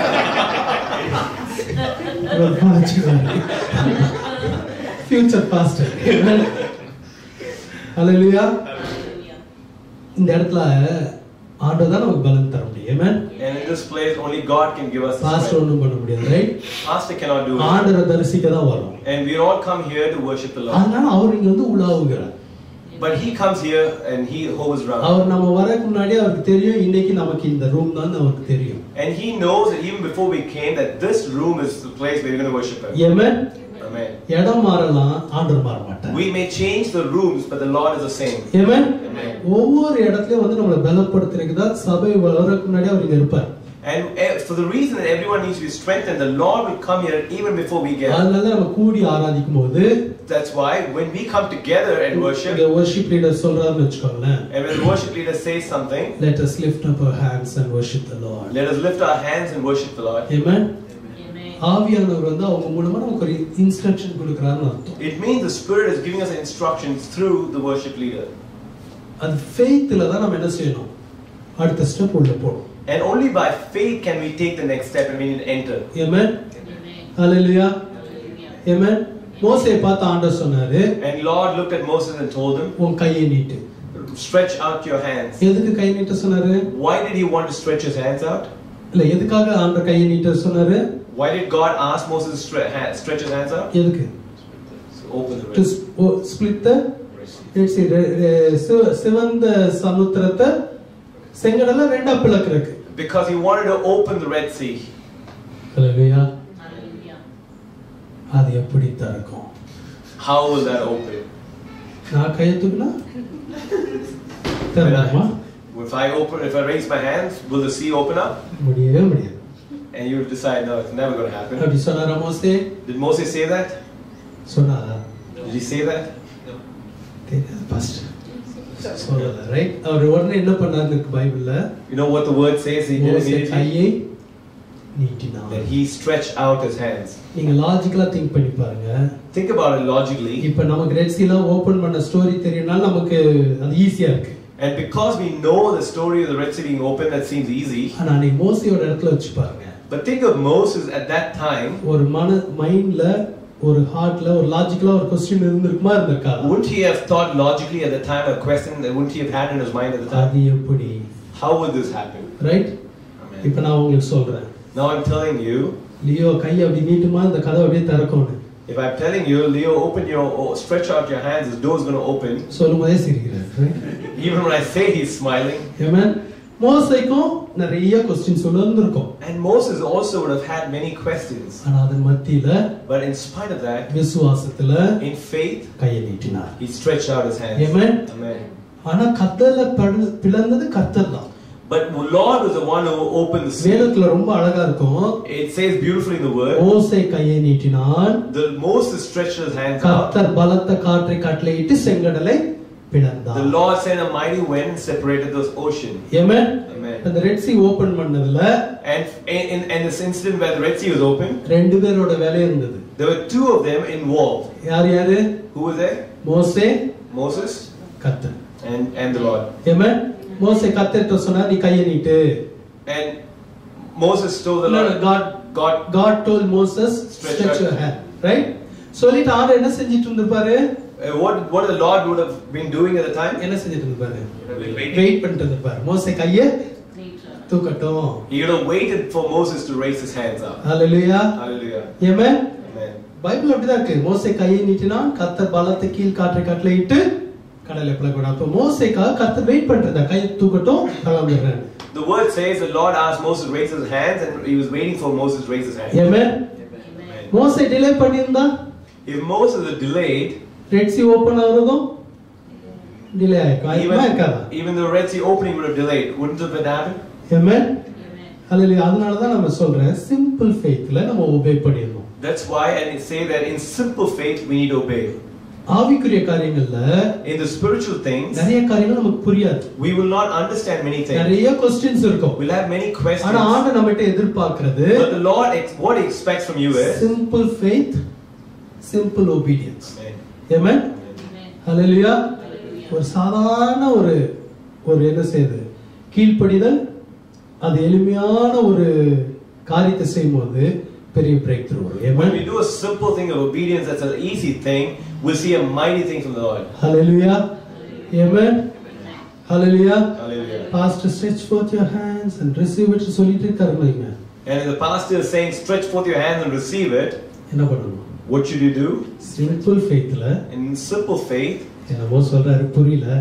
Future pastor. Amen. Hallelujah. இந்த இடத்துல ஆண்டவர் தான் நமக்கு பலன் தர முடியும். Amen. And in this place only God can give us the pastor strength. ஒண்ணும் பண்ண முடியாது, right? Pastor cannot do it. ஆண்டவரை தரிசிக்க தான் வரோம். And we all come here to worship the Lord. அதனால அவர் இங்க வந்து உலாவுகிறார். But He comes here and He hovers around. அவர் நம்ம வரக்கு முன்னாடி அவருக்கு தெரியும் இன்னைக்கு நமக்கு இந்த ரூம் தான் அவருக்கு தெரியும். And He knows that even before we came that this room is the place where we're going to worship Him. Amen. Amen. இடம் மாறலாம், ஆண்டவர் மாற மாட்டார். We may change the rooms, but the Lord is the same. Amen. Amen. ஒவ்வொரு இடத்துலயும் வந்து நம்மளை பலப்படுத்துறதுக்கு தான் சபை வளர்றதுக்கு முன்னாடி அவர் இங்க இருப்பார். And for the reason that everyone needs to be strengthened, the Lord will come here even before we get. அதனால நம்ம கூடி ஆராதிக்கும்போது, that's why when we come together and worship, the worship leader சொல்றாருன்னு வெச்சுக்கோங்களேன். And when the worship leader says something, let us lift up our hands and worship the Lord. Let us lift our hands and worship the Lord. Amen. ஆவியானவர் வந்து அவங்க மூலமா நமக்கு ஒரு instruction கொடுக்கறாருன்னு அர்த்தம். It means the Spirit is giving us instructions through the worship leader. அது faithல தான் நம்ம என்ன செய்யணும்? அடுத்த ஸ்டெப் உள்ள போறோம். And only by faith can we take the next step and we need to enter. Amen. Hallelujah. Amen. மோசேயை பார்த்து ஆண்டவர் சொன்னாரு, and Lord looked at Moses and told him, உன் கையை நீட்டு. Stretch out your hands. எதுக்கு கை நீட்ட சொன்னாரு? Why did he want to stretch his hands out? இல்ல, எதுக்காக ஆண்டவர் கையை நீட்ட சொன்னாரு? Why did God ask Moses to stretch his hands out? எதுக்கு? So open the to Red split the let's see சிவந்த சமுத்திரத்தை செங்கடலை ரெண்டா பிளக்குறதுக்கு. Because he wanted to open the Red Sea. Hallelujah. அது எப்படி திறக்கும்? How will that open? நான் கையை தூக்கினா திறக்குமா? If I open, if I raise my hands, will the sea open up? முடியவே முடியாது. And you decide, no, it's never going to happen. அப்படி சொன்னாரா மோசே? Did Moses say that? சொன்னாரா? Did he say that? தெரியாது pastor. சொல்லல, right? அவர் உடனே என்ன பண்ணாருன்னு இருக்கு பைபிள்ல? You know what the word says? He did immediately. கையை நீட்டினார். That he stretched out his hands. நீங்க லாஜிக்கலா திங்க் பண்ணி பாருங்க. Think about it logically. இப்போ நமக்கு ரெட் சீல ஓபன் பண்ண ஸ்டோரி தெரியும்னா நமக்கு அது ஈஸியா இருக்கு. And because we know the story of the Red Sea being open, that seems easy. ஆனா நீ மோசேயோட இடத்துல வச்சு பாருங்க. But think of Moses at that time. ஒரு மன மைண்ட்ல ஒரு ஹார்ட்ல ஒரு லாஜிக்கலா ஒரு क्वेश्चन இருந்திருக்குமா இருந்திருக்கா? Wouldn't he have thought logically at the time a question that wouldn't he have had in his mind at the time? அது எப்படி? How would this happen? Right? இப்போ நான் உங்களுக்கு சொல்றேன். Now I'm telling you. Leo கை அப்படி நீட்டுமா இந்த கதவு அப்படியே திறக்கும்னு. If I'm telling you, Leo, open your, oh, stretch out your hands, the door is going to open. சொல்லும்போதே சிரிக்கிறார். Right? Even when I say he's smiling. Amen. மோசேக்கும் நிறைய क्वेश्चंस வந்திருக்கும். And Moses also would have had many questions. ஆனா அதன் மத்தியில, but in spite of that, விசுவாசத்துல, in faith, கையை நீட்டினார். he stretched out his hands. Amen. Amen. ஆனா கத்தல பிளந்தது கர்த்தர் தான். But the Lord was the one who opened the sea. வேதத்துல ரொம்ப அழகா இருக்கும். It says beautifully in the word. மோசே கையை நீட்டினான். The Moses stretched his hands out. கர்த்தர் பலத்த காற்றை கட்டளையிட்டு செங்கடலை பிளந்தார். The Lord sent a mighty wind and separated those ocean. Amen. Amen. அந்த ரெட் சீ ஓபன் பண்ணதுல, and in in this incident where the Red Sea was open, ரெண்டு பேரோட வேலை இருந்தது. there were two of them involved. யார் யாரு? Who were they? மோசே, Moses, கர்த்தர். and and the Lord. Amen. மோசே கர்த்தர்ட்ட சொன்னார், நீ கையை நீட்டு. And Moses told the Lord, God God God told Moses, stretch your hand. Right? சொல்லிட்டு ஆண்டவர் என்ன செஞ்சிட்டு இருந்திருப்பாரு? Uh, what what the Lord would have been doing at the time? என்ன செஞ்சிட்டு இருந்திருப்பாரு? வெயிட் பண்ணிட்டு இருந்திருப்பாரு. மோசே கையை தூக்கட்டும். He would have waited for Moses to raise his hands up. Hallelujah. Hallelujah. Amen. Amen. Bible அப்படிதான் இருக்கு. மோசே கையை நீட்டினான், கர்த்தர் பலத்த கீழ் காற்றை கட்டளையிட்டு கடலை பிளக்குறார். அப்ப மோசேக்காக கர்த்தர் வெயிட் பண்றதா, கையை தூக்கட்டும் கிளம்புறேன். The word says the Lord asked Moses to raise his hands, and he was waiting for Moses to raise his hands. Amen. மோசே டிலே பண்ணியிருந்தா, If Moses had delayed, red sea open ஆகுறதும் delay ஆயிடும். even, even the Red Sea opening would have delayed. Wouldn't it have happened? Amen. Hallelujah. அதனால தான் நம்ம சொல்றேன், simple ஃபெய்த்ல நம்ம obey பண்ணிடணும். That's why and it say that in simple faith we need to obey. ஆவிக்குரிய காரியங்கள்ல, in the spiritual things, நிறைய காரியங்கள் நமக்கு புரியாது. we will not understand many things. நிறைய क्वेश्चंस இருக்கும். We'll have many questions. ஆனா ஆண்டவர் நம்மகிட்ட எதிர்பார்க்கிறது, but the Lord what he expects from you is simple faith, simple obedience. Amen. Amen. Amen. Hallelujah. ஒரு சாதாரண ஒரு ஒரு என்ன செய்யுது, கீழ்ப்படிதல், அது எளிமையான ஒரு காரியத்தை செய்யும்போது பெரிய பிரேக் த்ரூ வரும். Amen. When we do a simple thing of obedience, that's an easy thing, we'll see a mighty thing from the Lord. Hallelujah. Amen. Hallelujah. Hallelujah. Pastor, stretch forth your hands and receive it. சொல்லிட்டு இருக்காருங்க. And the pastor is saying, stretch forth your hands and receive it. என்ன பண்ணணும்? What should you do? Simple faithல, In simple faith, என்னமோ சொல்றாரு புரியல.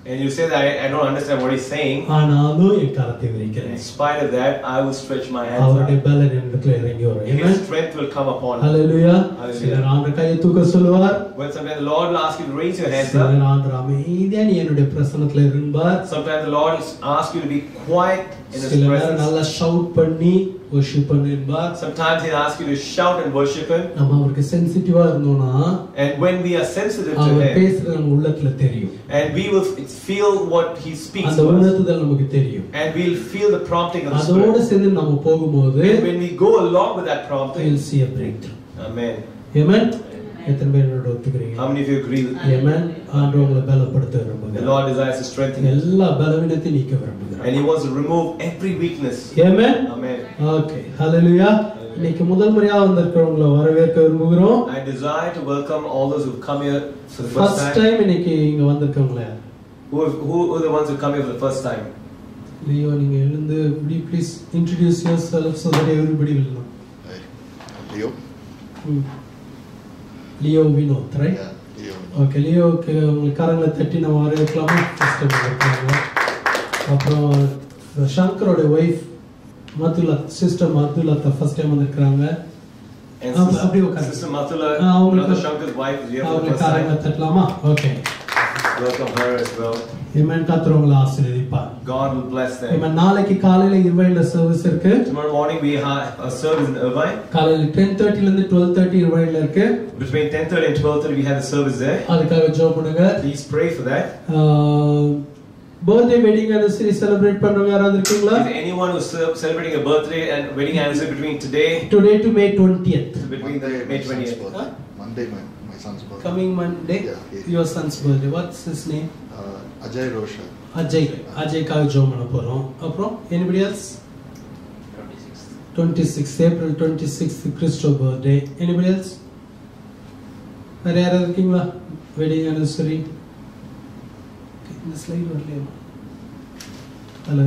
And you say that I, I don't understand what he's saying. ஆனாலும் என் கரத்தை In விரிக்கிறேன். spite of that, I will stretch my hands அவருடைய out. பலன் என்னிடத்துல இறங்கி வரும். His Amen. strength will come upon you. Hallelujah. Hallelujah. சிலர் ஆண்டவர் கையை தூக்க சொல்லுவார். When sometimes the Lord will ask you to raise your hands up. சிலர் ஆண்டவர் அமைதியா நீ என்னுடைய பிரசன்னத்துல இருப்பார். Sometimes the Lord will ask you to be quiet in His சில நேரம் presence. நல்லா ஷவுட் பண்ணி worship பண்ணுவார். Sometimes He'll ask you to shout and worship Him. நம்ம அவருக்கு சென்சிட்டிவா இருந்தோம்னா And when we are sensitive to our Him, பேசுறது நம்ம உள்ளத்துல தெரியும். and we will feel what He speaks அந்த to us, உணர்த்துதல் நமக்கு தெரியும். and we'll feel the prompting of the அதோட Spirit. சேர்ந்து நம்ம போகும்போது And when we go along with that prompting, we'll see a breakthrough. Amen. Amen. எத்தனை பேர் என்னோட ஒத்துக்கிறீங்க? How many of you agree with me? Amen. ஆண்டவர் உங்களை பலப்படுத்த The விரும்புகிறார். Lord desires to strengthen you, எல்லா பலவீனத்தையும் நீக்க விரும்புகிறார். and He wants to remove every weakness. Amen. Amen. Okay. Hallelujah. இன்னைக்கு முதல் முறையா வந்திருக்கிறவங்களை வரவேற்க விரும்புகிறோம். I desire to welcome all those who come here for the first First time. time இன்னைக்கு இங்க வந்திருக்கவங்கள யார்? Who, who are the ones who come here for the first time? Leo நீங்க எழுந்து please introduce yourself so that everybody will know. Hi, Leo. Hmm. Leo Vinod, right? Yeah, Leo. Okay, லியோக்கு உங்களுக்கு கரங்களை தட்டி நம்ம வரவேற்கலாமா? ஃபர்ஸ்ட் டைம் இருக்காங்க. அப்புறம் சங்கரோட wife Madhula, sister Madhula first time வந்திருக்காங்க. And Ah, Sister, abhi ukkar. Sister Mathula, Ah, avungalukku- Brother Shankar's wife, is here for the அவங்களுக்கு first கரங்களை time. தட்டலாமா? Okay. Welcome her as well. Amen. கர்த்தர் உங்களை ஆசீர்வதிப்பார். God will bless them. ஆமென். நாளைக்கு காலையில இருபதுல சர்வீஸ் இருக்கு. Tomorrow morning we have a service in Irvine. காலையில ten thirty ல இருந்து twelve thirty இருபதுல இருக்கு. Between ten thirty and twelve thirty we have a service there. அதுக்காக ஜெபம் பண்ணுங்க. Please pray for that. Birthday wedding anniversary celebrate பண்றவங்க யாராவது இருக்கீங்களா? Is anyone who's ce- celebrating a birthday and wedding anniversary between today Today to May twentieth. between Monday, May my son's twentieth? birthday. Huh? Monday, my, my son's birthday. Coming Monday, Yeah, yeah. your son's birthday. What's his name? Uh, Ajay Rosha. Ajay. அஜய்க்காக ஜெபம் பண்ண போறோம். அப்புறம் anybody else? twenty-sixth April twenty-sixth Crasto birthday. Anybody else? வேற யாராவது இருக்கீங்களா? Wedding anniversary. இந்த slide வரலையா? Hello.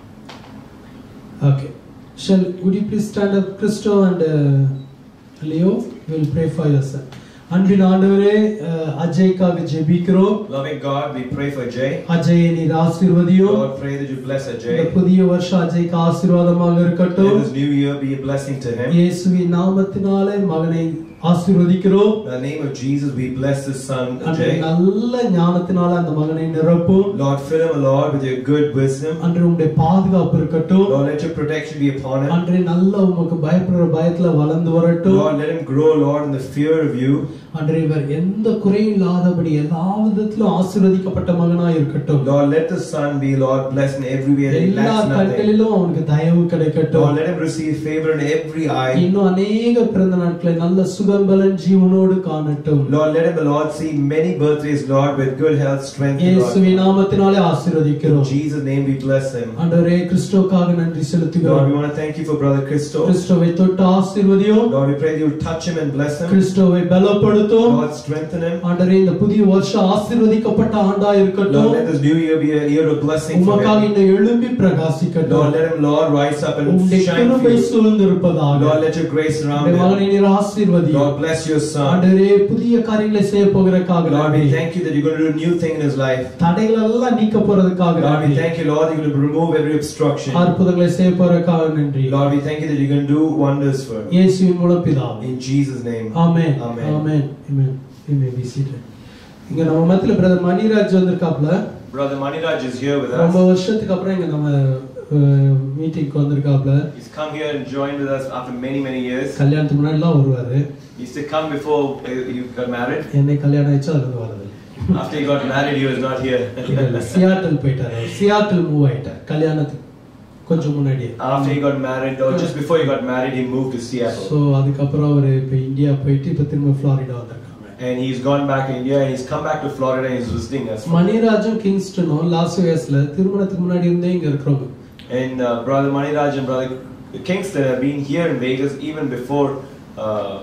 Okay. Shall would you please stand up, Christo and uh, Leo? We will pray for your son. அன்பின் ஆண்டவரே, அஜய்க்காக ஜெபிக்கிறோம். Loving God, we pray for Jay. அஜயை நீர் ஆசீர்வதியும். Lord, pray that you bless இந்த Ajay. புதிய வருஷம் அஜய்க்கு ஆசீர்வாதமாக இருக்கட்டும். Let this new year be a blessing to him. இயேசுவின் நாமத்தினாலே மகனை ஆசீர்வதிக்கிறோம். In the name of Jesus, we bless the son அன்று Ajay. நல்ல ஞானத்தினால அந்த மகனை நிரப்பும். Lord, fill him, Lord, with your good wisdom. அன்று உம்முடைய பாதுகாப்பு இருக்கட்டும். Lord, let your protection be upon him. அன்று நல்ல உமக்கு பயப்படுற பயத்துல வளர்ந்து வரட்டும். Lord, let him grow, Lord, in the fear of you. அன்று இவர் எந்த குறையும் இல்லாதபடி எல்லா விதத்திலும் ஆசீர்வதிக்கப்பட்ட மகனாய் இருக்கட்டும். Lord, let the son be, Lord, blessed in every way that he எல்லா lacks nothing. கண்களிலும் அவனுக்கு தயவு கிடைக்கட்டும். Lord, let him receive favor in every eye. இன்னும் அநேக பிறந்த நாட்களை நல்ல சுகம்பலன் ஜீவனோடு காணட்டும். Lord, let him, Lord, see many birthdays, Lord, with good health, strength, and இயேசுவின் God. நாமத்தினாலே In ஆசீர்வதிக்கிறோம். Jesus' name we bless him. ஆண்டவரே, கிறிஸ்துவுக்காக நன்றி Lord, செலுத்துகிறோம். we want to thank you for Brother Christo. கிறிஸ்துவை தொட்டு ஆசீர்வதியும். Lord, we pray that you will touch him and bless him. கிறிஸ்துவை பலப்படுத்தும். Lord, strengthen him. ஆண்டவரே, இந்த புதிய வருஷம் ஆசீர்வதிக்கப்பட்ட ஆண்டாய் Lord, இருக்கட்டும். let this new year be a year of blessing for உமக்காக him. இந்த எழும்பி பிரகாசிக்கட்டும். Lord, let him, Lord, rise up and உம்முடைய shine for கிருபை you. சூழ்ந்திருப்பதாக. Lord, let your grace surround உம்முடைய him. மகனை நீர் ஆசீர்வதியும். Lord, bless your son. ஆண்டவரே, புதிய காரியங்களை செய்ய போகிறதுக்காக Lord, we நன்றி. thank you that you're going to do a new thing in his life. தடைகள் எல்லாம் நீக்க போறதுக்காக Lord, we நன்றி. thank you, Lord, you're going to remove every obstruction. அற்புதங்களை செய்ய போறதுக்காக நன்றி. Lord, we thank you that you're going to do wonders for him. இயேசுவின் மூலம் பிதாவே. In Jesus' name. Amen. Amen. Amen. Amen. You may be seated. இங்க நம்ம மத்தியில பிரதர் மணிராஜ் வந்திருக்காப்ல. Brother Maniraj is here with ரொம்ப us. வருஷத்துக்கு அப்புறம் இங்க நம்ம மீட்டிங்க்கு வந்திருக்காப்ல. He's come here and joined with us after many, many years. கல்யாணத்துக்கு முன்னாடி எல்லாம் வருவாரு. He used to come before uh, you got married. என்னை கல்யாணம் ஆயிடுச்சு, அதுல இருந்து வரது. After he got married, he was not here. Seattle போயிட்டாரு. சியாட்டில் மூவ் ஆயிட்டார் கல்யாணத்துக்கு கொஞ்சம் முன்னாடியே. After he got married, or just before he got married, he moved to Seattle. So அதுக்கப்புறம் அவர் இப்ப இந்தியா போயிட்டு இப்ப திரும்ப ஃப்ளாரிடா வந்திருக்காங்க. And he's gone back to India and he's come back to Florida and he's visiting us. மணிராஜும் கிங்ஸ்டனும் லாஸ் வேகாஸ்ல திருமணத்துக்கு முன்னாடி இருந்தே இங்க இருக்கிறவங்க. And uh, brother Maniraj and brother Kingston have been here in Vegas even before uh,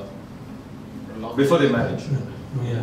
before their marriage. Yeah.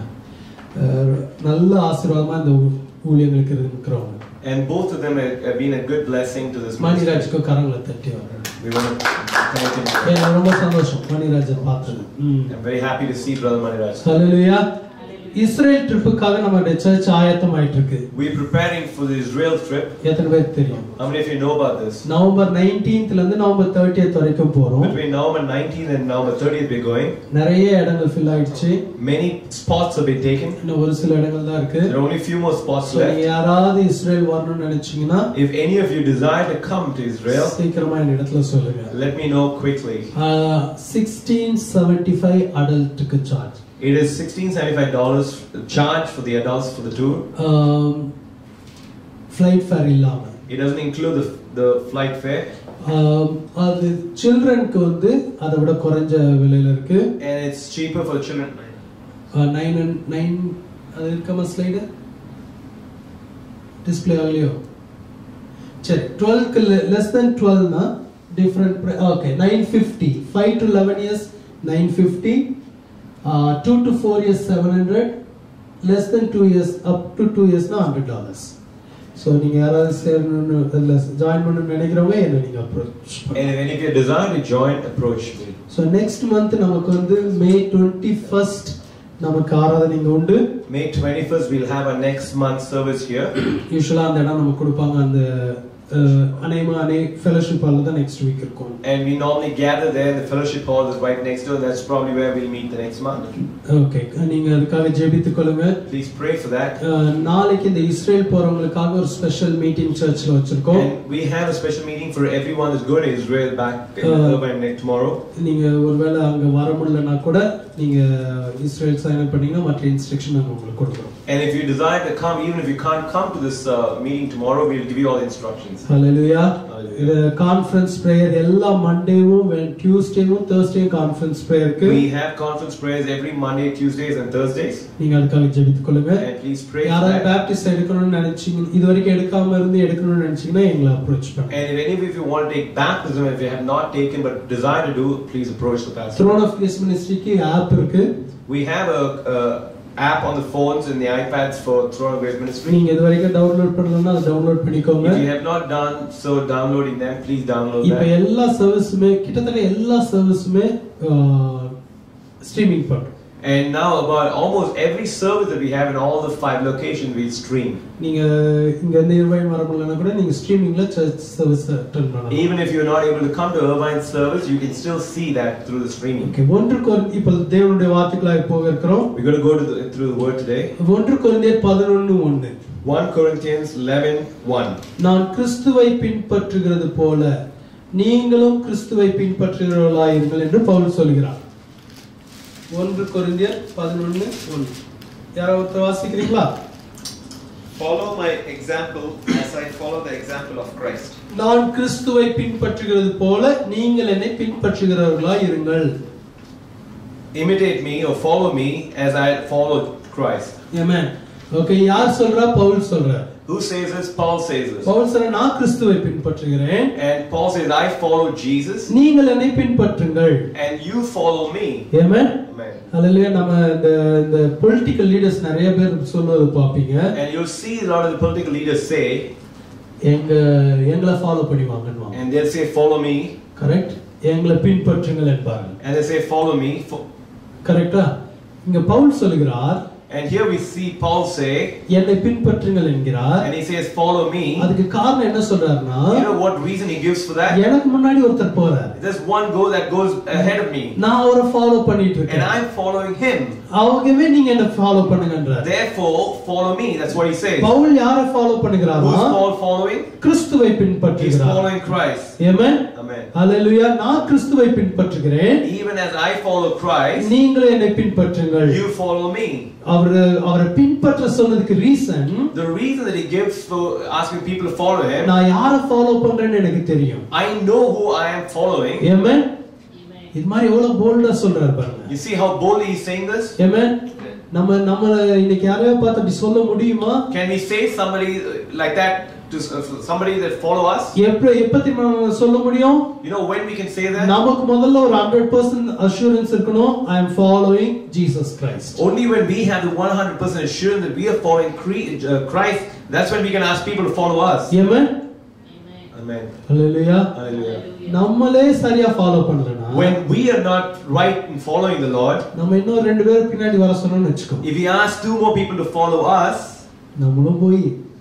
நல்ல ஆசீர்வாதமா இந்த ஊழியங்களுக்கு இருக்கிறவங்க. And both of them have, have been a good blessing to this ministry. மணிராஜுக்கு கரங்களை தட்டி வரேன். We want to thank him. எனக்கு ரொம்ப சந்தோஷம் மணிராஜை பார்த்தது. I'm very happy to see brother Maniraj. Hallelujah. Israel ட்ரிப்புக்காக நம்ம சர்ச் ஆயத்தமாயிட்டு இருக்கு. We are preparing for the Israel trip. எத்தனை பேருக்கு தெரியும்? How many of you know about this? November nineteenth ல இருந்து நவம்பர் thirtieth வரைக்கும் போறோம். Between November nineteenth and November thirtieth we're going. நிறைய இடங்கள் ஃபில் ஆயிடுச்சு. Many spots have been taken. இன்னும் ஒரு சில இடங்கள் தான் இருக்கு. There are only a few more spots So, left. யாராவது இஸ்ரேல் வரணும்னு நினைச்சீங்கன்னா If any of you desire to come to Israel, சீக்கிரமா இந்த இடத்துல சொல்லுங்க. let me know quickly. Uh, sixteen seventy-five adultக்கு charge. It is sixteen seventy-five dollars charge for the adults for the tour. Um, flight fare இல்லாம. It doesn't include the the flight fare. Um, அது childrenக்கு வந்து அதை விட குறைஞ்ச விலையில இருக்கு. And it's cheaper for children. Uh, nine and nine அது இருக்கமா ஸ்லைடு டிஸ்ப்ளே ஆகலையோ சரி twelve க்கு less than twelve னா different okay nine fifty five to eleven years nine fifty uh, two to four years seven hundred less than two years up to two years na one hundred dollars. So நீங்க யாராவது சேரணும்னு இல்ல join பண்ணனும்னு நினைக்கிறவங்க என்ன நீங்க approach And if any of you desire to join, approach me. So next month நமக்கு வந்து May twenty-first நமக்கு ஆராதனைங்க உண்டு. May twenty-first we'll have our next month service here. யூசுவலா அந்த இடம் நமக்கு கொடுப்பாங்க அந்த அனேமா அனே ஃபெலோஷிப் ஹால்ல தான் நெக்ஸ்ட் வீக் இருக்கும். And we normally gather there. The fellowship hall is right next door. That's probably where we'll meet the next month. Okay, நீங்க அதுக்காக ஜெபித்துக் கொள்ளுங்க. Please pray for that. நாளைக்கு இந்த இஸ்ரேல் போறவங்களுக்காக ஒரு ஸ்பெஷல் மீட்டிங் சர்ச்ல வச்சிருக்கோம். And we have a special meeting for everyone who's going to Israel back in uh, Irvine tomorrow. நீங்க ஒருவேளை அங்க வர முடியலனா கூட நீங்க இஸ்ரேல் சைன் அப் பண்ணீங்கன்னா மற்ற இன்ஸ்ட்ரக்ஷன் நாங்க உங்களுக்கு கொடுக்கிறோம். And if you desire to come, even if you can't come to this uh, meeting tomorrow, we'll give you all the instructions. Hallelujah. இது கான்ஃபரன்ஸ் பிரேயர் எல்லா மண்டேவும் டியூஸ்டேவும் தர்ஸ்டேவும் கான்ஃபரன்ஸ் பிரேயருக்கு. We have conference prayers every Monday, Tuesdays and Thursdays. நீங்க அதுக்காக ஜெபித்துக் கொள்ளுங்க. And please pray. யாராவது பாப்டிஸ்ட் எடுக்கணும்னு நினைச்சீங்க இதுவரைக்கும் எடுக்காம இருந்து எடுக்கணும்னு நினைச்சீங்கன்னா எங்களை அப்ரோச் பண்ணுங்க. And if any of you want to take baptism, if you have not taken but desire to do, please approach the pastor. Throne of Grace Ministry-க்கு ஆப் இருக்கு. We have a, a app on the phones and the iPads for Throne of Grace Ministry. நீங்க இதுவரைக்கும் download பண்ணலன்னா அதை download பண்ணிக்கோங்க. If you have not done so downloading them, please download them. இப்போ எல்லா சர்வீஸுமே கிட்டத்தட்ட எல்லா சர்வீஸுமே ஸ்ட்ரீமிங் பண்றோம். And now about almost every service that we have in all the five locations we stream. நீங்க இங்க இருந்து Irvine வர முடியலனா கூட நீங்க ஸ்ட்ரீமிங்ல சர்ச் சர்வீஸ் அட்டெண்ட் பண்ணலாம். Even if you're not able to come to Irvine service, you can still see that through the streaming. Okay, ஒன்று கொரிந்தியர் இப்போ தேவனுடைய வார்த்தைக்குள்ளாக போக இருக்கிறோம். We're going to go to the, through the word today. ஒன்று கொரிந்தியர் பதினொன்று ஒன்று. First Corinthians eleven one. நான் கிறிஸ்துவை பின்பற்றுகிறது போல நீங்களும் கிறிஸ்துவை பின்பற்றுகிறவர்களாய் இருங்கள் என்று பவுல் சொல்கிறார். ஒன்று கொரிந்தியர் பதினொன்று ஒன்று. யாராவது வாசிக்கிறீங்களா? Follow my example as I follow the example of Christ. நான் கிறிஸ்துவை பின்பற்றுகிறது போல நீங்கள் என்னை பின்பற்றுகிறவர்களாய் இருங்கள். Imitate me or follow me as I follow Christ. Amen. Okay, யார் சொல்றா? பவுல் சொல்றார். Who says this? Paul says this. Pavul சொல்றார் நான் கிறிஸ்துவை பின்பற்றுகிறேன். And Paul says I follow Jesus. நீங்கள் என்னை பின்பற்றுங்கள். And you follow me. Amen. Amen. Hallelujah. நம்ம இந்த இந்த பொலிட்டிக்கல் லீடர்ஸ் நிறைய பேர் சொல்றது பாப்பீங்க. And you'll see a lot of the political leaders say எங்க எங்களை ஃபாலோ பண்ணி வாங்கன்னு. And they'll say follow me. Correct. எங்களை பின்பற்றுங்கள் என்பார்கள். And they say follow me. கரெக்ட்டா? இங்க பவுல் சொல்கிறார். And here we see Paul say என்னை பின்பற்றுங்கள் என்கிறார். And he says follow me. அதுக்கு காரணம் என்ன சொல்றாருன்னா You know what reason he gives for that? எனக்கு முன்னாடி ஒருத்தர் போறார். There's one go that goes ahead of me. நான் அவரை ஃபாலோ பண்ணிட்டு இருக்கேன். And I'm following him. அவங்கவே நீங்க என்ன ஃபாலோ பண்ணுங்கன்றார். Therefore follow me. That's what he says. பவுல் யாரை ஃபாலோ பண்ணுகிறாரா? Who's Paul following? கிறிஸ்துவை He's பின்பற்றுகிறார். following Christ. Amen. Amen. Hallelujah. நான் கிறிஸ்துவை பின்பற்றுகிறேன். Even as I follow Christ, நீங்களும் என்னை பின்பற்றுங்கள். you follow me. அவர் அவரை பின்பற்ற சொன்னதுக்கு reason, the reason that he gives for asking people to follow him, நான் யாரை ஃபாலோ பண்றேன்னு எனக்கு தெரியும். I know who I am following. Amen. இது மாதிரி எவ்வளவு போல்டா சொல்றாரு பாருங்க. You see how boldly he's saying this? Amen. நம்ம நம்ம இன்னைக்கு யாரையாவது பார்த்து அப்படி சொல்ல முடியுமா? Can we say somebody like that to somebody that follow us? எப்ப எப்பத்தி சொல்ல முடியும்? You know when we can say that? நமக்கு முதல்ல ஒரு one hundred percent assurance இருக்கணும். I am following Jesus Christ. Only when we have the one hundred percent assurance that we are following Christ, that's when we can ask people to follow us. Amen. Amen. Amen. Hallelujah. Hallelujah. நம்மளே சரியா follow பண்ணலனா When we are not right in following the Lord, நம்ம இன்னும் ரெண்டு பேர் பின்னாடி வர சொன்னோம்னு வெச்சுக்கோ. if we ask two more people to follow us, நம்மளும் போய்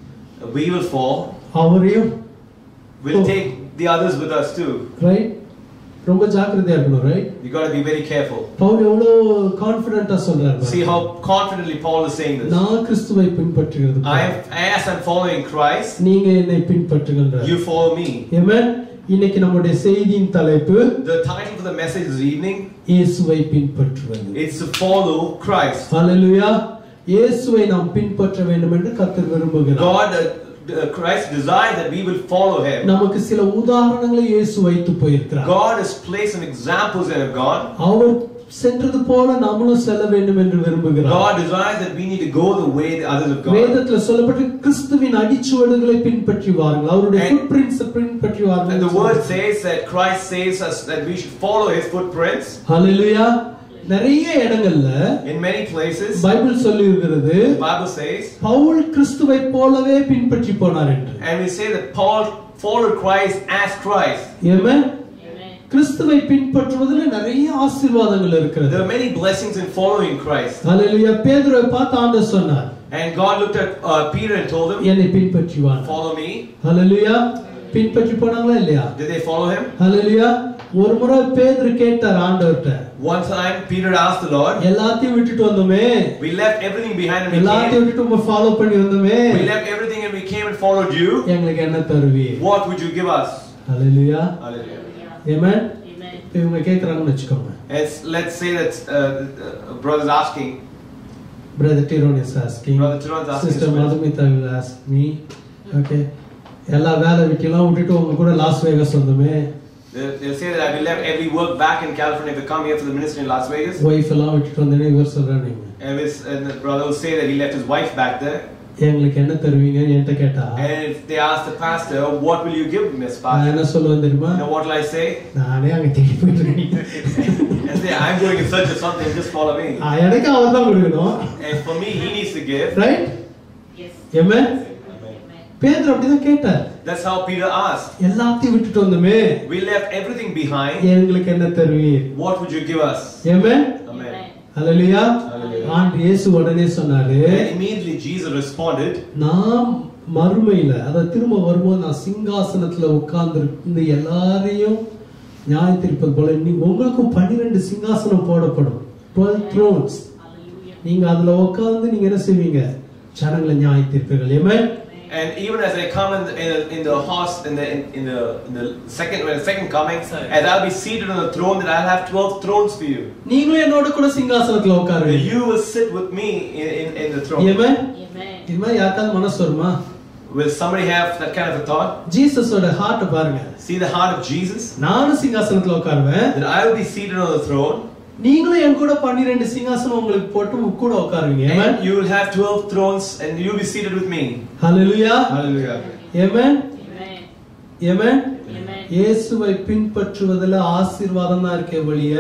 we will fall. அவரையும் We'll Oh. take the others with us too. Right. ரொம்ப ஜாக்கிரதையா இருக்கணும், right? We got to be very careful. பவுல் எவ்வளவு கான்ஃபிடென்ட்டா சொல்றாரு. See how confidently Paul is saying this. நான் கிறிஸ்துவை பின்பற்றுகிறது. I am, as I'm following Christ, நீங்க என்னை பின்பற்றுங்கன்றார். you follow me. ஆமென். இன்னைக்கு நம்முடைய செய்தியின் தலைப்பு The title for the message this evening இயேசுவை பின்பற்றுவது. is to follow Christ. ஹalleluya. இயேசுவை நாம் பின்பற்ற வேண்டும் என்று கர்த்தர் விரும்புகிறார். God, uh, uh, Christ desires that we will follow Him. நமக்கு சில உதாரணங்களை இயேசு வைத்து போயிருக்கிறார். God has placed some examples in God. அவர் சென்றது போல நாமளும் செல்ல வேண்டும் என்று விரும்புகிறார். God desires that we need to go the way the others have gone. வேதத்துல சொல்லப்பட்ட கிறிஸ்துவின் அடிச்சுவடுகளை பின்பற்றி வாருங்கள். அவருடைய footprints பின்பற்றி வாருங்கள். And the word says that Christ says us that we should follow His footprints. ஹalleluya. நிறைய இடங்கள்ல In many places, பைபிள் சொல்லி இருக்கிறது the Bible says, பவுல் கிறிஸ்துவை போலவே பின்பற்றி போனார் என்று. and we say that Paul followed Christ as Christ. Amen. Amen. கிறிஸ்துவை பின்பற்றுவதில் நிறைய ஆசீர்வாதங்கள் இருக்கிறது. There are many blessings in following Christ. ஹalleluya. பேதுருவை பார்த்து ஆண்டவர் சொன்னார், And God looked at uh, Peter and told him, என்னை பின்பற்றி வா. follow me. ஹalleluya. பின்பற்றி போனாங்களா இல்லையா? Did they follow him? ஹalleluya. ஒரு முறை பேதுரு கேட்டார் ஆண்டவர்ட்ட, One time Peter asked the Lord, எல்லாத்தையும் விட்டுட்டு வந்தோமே, we left everything behind and we எல்லாத்தையும் came. விட்டுட்டு உங்க ஃபாலோ பண்ணி வந்தோமே, We left everything and we came and followed you. எங்களுக்கு என்ன தருவீ? What would you give us? Hallelujah. Hallelujah. Amen. Amen. இப்போ இவங்க கேக்குறாங்கன்னு வெச்சுக்கோங்க. Let's, let's say that uh, uh, brother's asking, Brother Tyrone is asking, Brother Tyrone is asking Sister this question. Madhumita will ask me, okay, எல்லா வேலை விட்டுலாம் விட்டுட்டு உங்க கூட loss Vegas வந்தோமே, They'll, they'll say that I will left every work back in California to come here for the ministry in Las Vegas. Wife எல்லாம் விட்டுட்டு வந்தேன்னு இவர் சொல்றாங்க. And, his, and the brother will say that he left his wife back there. எங்களுக்கு என்ன தருவீங்கன்னு என்கிட்ட கேட்டா, And if they ask the pastor, what will you give Miss நான் Pastor? என்ன சொல்லுவேன் தெரியுமா? You know what will I say? நானே அங்க தேடி போயிட்டு இருக்கேன். And say, I'm going in search of something, just follow me. எனக்கு அவர் தான் கொடுக்கணும். And for me, he needs to give. Right? Yes. Amen. Amen. பேதுரு அப்படிதான் கேட்டார். That's how Peter asked. எல்லாத்தையும் விட்டுட்டு வந்தோமே, We left everything behind. எங்களுக்கு என்ன தருவீர்? What would you give us? Amen. Amen. Hallelujah. Hallelujah. ஆண்டவர் இயேசு உடனே சொன்னாரு, And immediately Jesus responded, நான் மறுமையில அத திரும்ப வரும்போது நான் சிங்காசனத்துல உட்கார்ந்து இருந்து எல்லாரையும் நியாய தீர்ப்பது போல நீ உங்களுக்கும் பன்னிரண்டு சிங்காசனம் போடப்படும். twelve thrones. Hallelujah. நீங்க அதுல உட்கார்ந்து நீங்க என்ன செய்வீங்க? ஜனங்களை நியாய தீர்ப்பீர்கள். ஆமென். and even as I come in the, in the, in the horse in the in, in the in the second when the second coming, as I'll be seated on the throne, that I'll have twelve thrones for you. நீங்களும் என்னோட கூட சிங்காசனத்துல உட்காருவீங்க. You will sit with me in in, in the throne. Amen. Amen. இது மாதிரி யாருக்காவது மனசு வருமா? Will somebody have that kind of a thought? ஜீசஸோட heart பாருங்க. See the heart of Jesus? நானும் சிங்காசனத்துல உட்காருவேன். That I will be seated on the throne. நீங்களும் என் கூட பன்னிரண்டு சிங்காசனம் உங்களுக்கு போட்டு கூட உட்காருவீங்க. ஆமென். And you will have twelve thrones and you will be seated with me. Hallelujah. Hallelujah. Amen. Amen. Amen. Amen. இயேசுவை பின்பற்றுவதில் ஆசீர்வாதம் தான் இருக்கே ஒழிய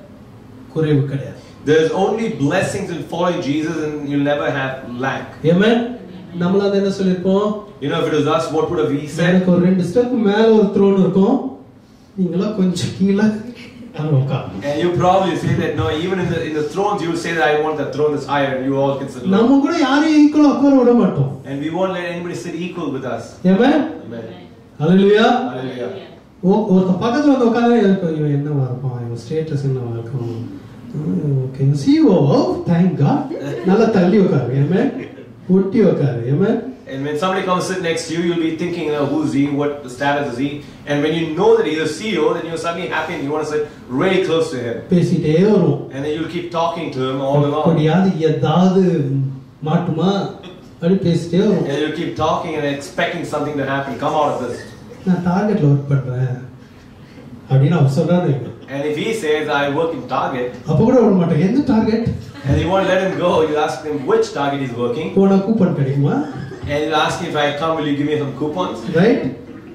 குறைவு கிடையாது. There is only blessings in following Jesus and you'll never have lack. ஆமென். நம்மள அத என்ன சொல்லிருப்போம்? You know, if it was us, what would have we said? எனக்கு ஒரு ரெண்டு ஸ்டெப் மேல ஒரு த்ரோன் இருக்கும். நீங்களா கொஞ்சம் கீழ அங்க உட்காருங்க. And you probably say that no, even in the in the thrones you will say that I want the throne that's higher and you all can sit low. நம்ம கூட யாரையும் ஈக்குவலா உட்கார விட மாட்டோம். And we won't let anybody sit equal with us. Amen. Amen. Hallelujah. Hallelujah. ஒரு பக்கத்துல வந்து உட்கார்ந்தா இவன் என்னவா இருப்பான்? இவன் ஸ்டேட்டஸ் என்னவா இருக்கும்? Okay, see oh, thank God. நல்லா தள்ளி உட்காரு. ஆமென். ஒட்டி உட்காரு. ஆமென். And when somebody comes sit next to you, you'll be thinking, oh, who's he? What status is he? And when you know that he's a C E O, then you're suddenly happy and you want to sit really close to him. பேசிட்டே வரும். And then you'll keep talking to him all along. அப்படியாவது ஏதாவது மாட்டுமா அப்படி பேசிட்டே வரும். And you'll keep talking and expecting something to happen. Come out of this. நான் டார்கெட்ல work பண்றேன் அப்படின்னு அவர் சொல்றாரு. And if he says, I work in Target, அப்ப கூட விட மாட்டேன். எந்த Target? and you won't let him go, you ask him which Target he's working. போனா கூப்பன் கிடைக்குமா? And you ask him, if I come, will you give me some coupons? Right?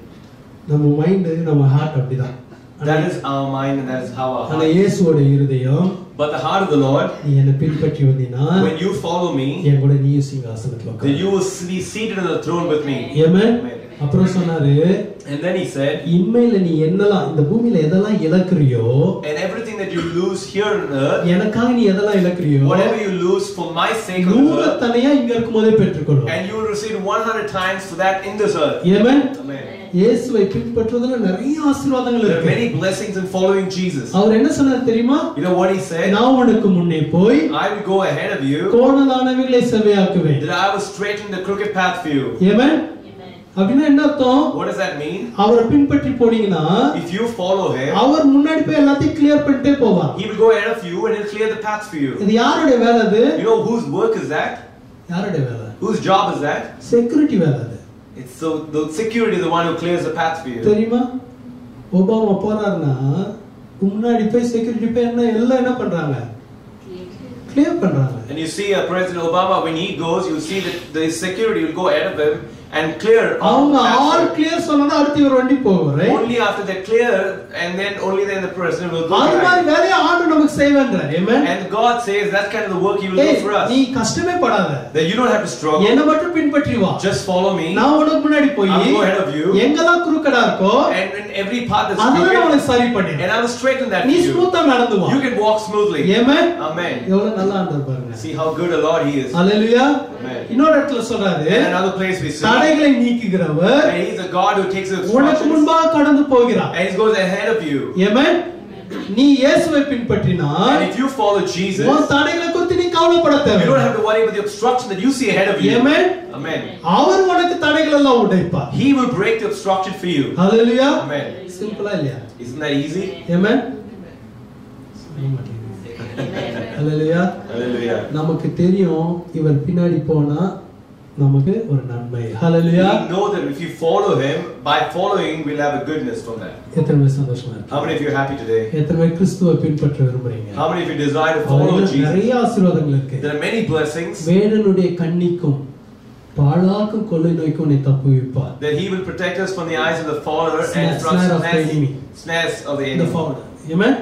நம்ம mind நம்ம heart அப்படிதான். That is our mind and that is how our ஆனா heart is. இயேசுவோட இருதயம், But the heart of the Lord, நீ என்னை பின்பற்றி வந்தீனா when you follow me, என் கூட நீயும் சிங்காசனத்துல then உட்காரு. you will be seated on the throne with me. Amen. Amen. அப்புறம் சொன்னாரு, And then he said, இம்மையில நீ என்னலாம் இந்த பூமியில எதெல்லாம் இழக்கிறியோ, and everything that you lose here on earth, எனக்காக நீ எதெல்லாம் இழக்கிறியோ, whatever you lose for my sake on நூறு earth, தனையா இங்க இருக்கும்போதே பெற்றுக்கொள்ளும். and you will receive one hundred times for that in this earth. Amen. Amen. இயேசுவை பின்பற்றுவதில நிறைய ஆசீர்வாதங்கள் There are இருக்கு. many blessings in following Jesus. அவர் என்ன சொன்னார் தெரியுமா? You know what he said? நான் உனக்கு முன்னே போய் I will go ahead of you, கோணலானவைகளை செவ்வையாக்குவேன். that I will straighten the crooked path for you. ஆமென். அப்படின்னா என்ன அர்த்தம்? What does that mean? அவரை பின்பற்றி போனீங்கன்னா If you follow him, அவர் முன்னாடி போய் எல்லாத்தையும் கிளியர் பண்ணிட்டே போவார். he will go ahead of you and he'll clear the path for you. இது யாருடைய வேலை அது? You know whose work is that? யாருடைய வேலை? Whose job is that? Security வேலை அது. It's so the security is the one who clears the path for you. தெரியுமா? Obama போறாருன்னா முன்னாடி போய் செக்யூரிட்டி போய் என்ன எல்லாம் என்ன பண்றாங்க? கிளியர் பண்றாங்க. And you see uh, President Obama, when he goes, you see that the security will go ahead of him and clear all அவங்க the paths. ஆல் கிளியர் சொன்னா அடுத்து ஒரு வண்டி போகும், right? Only after they clear, and then only then the president will go அது மாதிரி behind. வேலையை ஆண்டவர் நமக்கு செய்வேன்றார். ஆமென். And God says that's kind of the work He will do for us. நீ கஷ்டமே படாத. That you don't have to struggle. என்ன மட்டும் பின்பற்றி வா. Just follow me. நான் உனக்கு முன்னாடி போய் I'll go ahead of you. எங்கெல்லாம் குறுக்கடா இருக்கோ And in every path that's அதெல்லாம் crooked, உனக்கு சரி பண்ணிடுறேன். and I will straighten that நீ for you. ஸ்மூத்தா நடந்து வா. You can walk smoothly. Amen. Amen. எவ்வளவு நல்ல ஆண்டவர் பாருங்க. See how good a Lord He is. Hallelujah. Amen. இன்னொரு இடத்துல சொல்றாரு, In another place we see, தடைகளை நீக்குகிறவர் and He's a God who takes the உனக்கு obstructions, முன்பாக கடந்து போகிறார். and He goes ahead of you. ஆமென். நீ இயேசுவை பின்பற்றினால் And if you follow Jesus, உன் தடைகளை குறித்து நீ கவலைப்பட you don't தேவையில்லை. have to worry about the obstruction that you see ahead of you. Amen. Amen. அவர் உனக்கு தடைகள் எல்லாம் உடைப்பார். He will break the obstruction for you. Hallelujah. Amen. சிம்பிளா இல்லையா? Isn't that easy? Amen. Hallelujah. Hallelujah. நமக்கு தெரியும் இவர் பின்னாடி போனா நமக்கு ஒரு நன்மை. ஹalleluya. We know that if you follow Him, by following, we'll have a goodness from that. எத்தனை பேர் சந்தோஷமா How இருக்கீங்க? many of you are happy today? எத்தனை பேர் கிறிஸ்துவை பின்பற்ற விரும்புறீங்க? How many of you desire to follow அவருக்கு Jesus? நிறைய ஆசீர்வாதங்கள் இருக்கு. There are many blessings வேடனுடைய கண்ணிக்கும் பாழாக்கும் கொள்ளை நோய்க்கும் உன்னை தப்புவிப்பார். that He will protect us from the eyes of the fowler Snare- and from snare of the snares, enemy. snares of the இந்த enemy. Forward. Amen.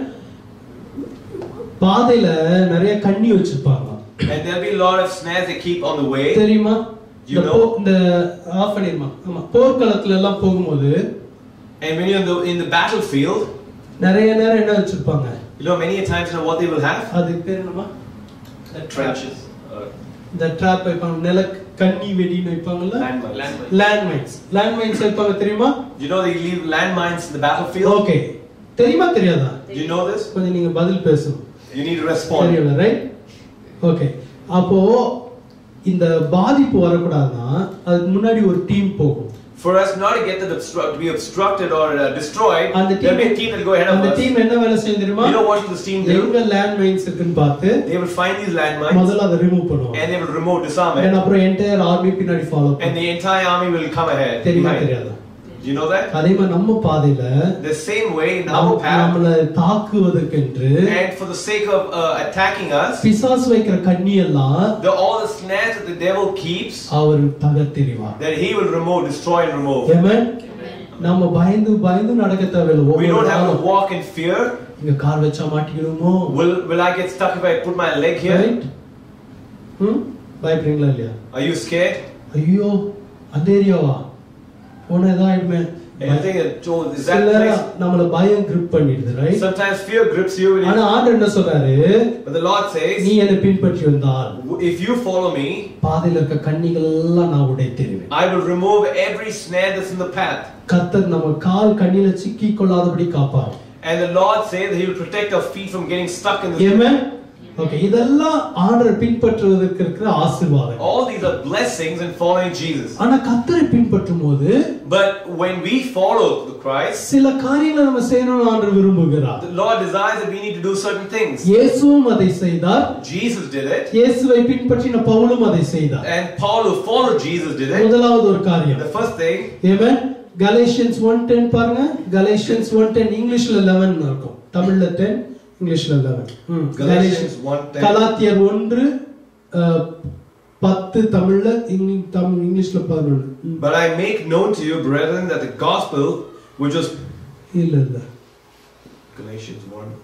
பாதையில நிறைய கண்ணி வச்சிருப்பாங்க. And there'll be a lot of snares they keep on the way. தெரியுமா? You இந்த know? போ- இந்த of பண்ணிருமா? ஆமா. போர்க்களத்துல எல்லாம் போகும்போது And when you're in the, in the battlefield, நிறைய நேரம் என்ன வச்சிருப்பாங்க? you know, many a times, you know what they will have? அது பேர் என்னமா? Trenches. Uh, இந்த ட்ராப் வைப்பாங்க. நில கண்ணி வெடின்னு வைப்பாங்கல்ல? landmines. Landmines. Landmines வைப்பாங்க தெரியுமா? You know they leave landmines in the battlefield? Okay. தெரியுமா தெரியாதா? Do you know this? கொஞ்சம் நீங்க பதில் பேசணும். You need to respond. தெரியல, ரைட்? ஓகே. அப்போ இந்த பாதிப்பு வரக்கூடாதுன்னா அதுக்கு முன்னாடி ஒரு டீம் போகும். For us not to get the obstru- to be obstructed or uh, destroyed, அந்த there'll be a team team that will go ahead of அந்த us. டீம் என்ன வேலை செய்யும் தெரியுமா? You know what this team do? எங்க landmines இருக்குன்னு பார்த்து They will find these landmines முதல்ல அதை ரிமூவ் பண்ணுவாங்க. and they will remove, disarm And it, அப்புறம் என்டையர் ஆர்மி பின்னாடி ஃபாலோ and பண்ணும். the entire army will come ahead. தெரியுமா behind. தெரியாதா? Do you know that? அதே மாதிரி நம்ம பாதையில The same way in our path, நம்மள தாக்குவதற்கென்று and for the sake of uh, attacking us, பிசாசு வைக்கிற கண்ணி எல்லாம் the all the snares that the devil keeps, our தகர்த்தெறிவார். that he will remove, destroy and remove. ஆமென். நம்ம பயந்து பயந்து நடக்க தேவையில்லை. We don't have to ஒவ்வொரு walk in fear. இங்க கார் வச்சா மாட்டிக்கிடுமோ? Will will I get stuck if I put my leg here? Right? ம் பயப்படுறீங்களா இல்லையா? Are you scared? ஐயோ அந்த ஏரியாவா போனா ஏதாயிடுமே. And you think that, oh, is that சிலர் place? நம்மள பயம் grip பண்ணிடுது, right? Sometimes fear grips you. And ஆனா you- ஆண்டவர் என்ன சொல்றாரு? but the Lord நீ says, என்னை பின்பற்றி வந்தால் if you follow me, பாதையில இருக்க கண்ணிகள் எல்லாம் நான் உடைத்தெறிவேன். I will remove every snare that's in the path. கர்த்தர் நம்ம கால் கண்ணில சிக்கி கொள்ளாதபடி காப்பார். And the Lord says that He will protect our feet from getting stuck in this. Amen. Okay, இதெல்லாம் ஆண்டவர் பின்பற்றுவதற்கு இருக்கிற ஆசீர்வாதம். All these are blessings in following Jesus. ஆனா கர்த்தரை பின்பற்றும்போது But when we follow the Christ, சில காரியங்களை நம்ம செய்யணும்னு ஆண்டவர் விரும்புகிறார். the Lord desires that we need to do certain things. இயேசுவும் அதை செய்தார். Jesus did it, இயேசுவை பின்பற்றின பவுலும் அதை செய்தார். and Paul who followed Jesus did it. முதலாவது ஒரு காரியம். The first thing, amen. Galatians one ten பாருங்க. Galatians one ten இங்கிலீஷ்ல eleven இருக்கும். தமிழ்ல ten, இங்கிலீஷ்ல eleven. ம். Galatians one ten. கலாத்தியர் ஒன்று பத்து தமிழ்ல இங்கிலீஷ்ல பதினொன்று. But I make known to you, brethren, that the gospel which was இல்ல இல்ல. Galatians one.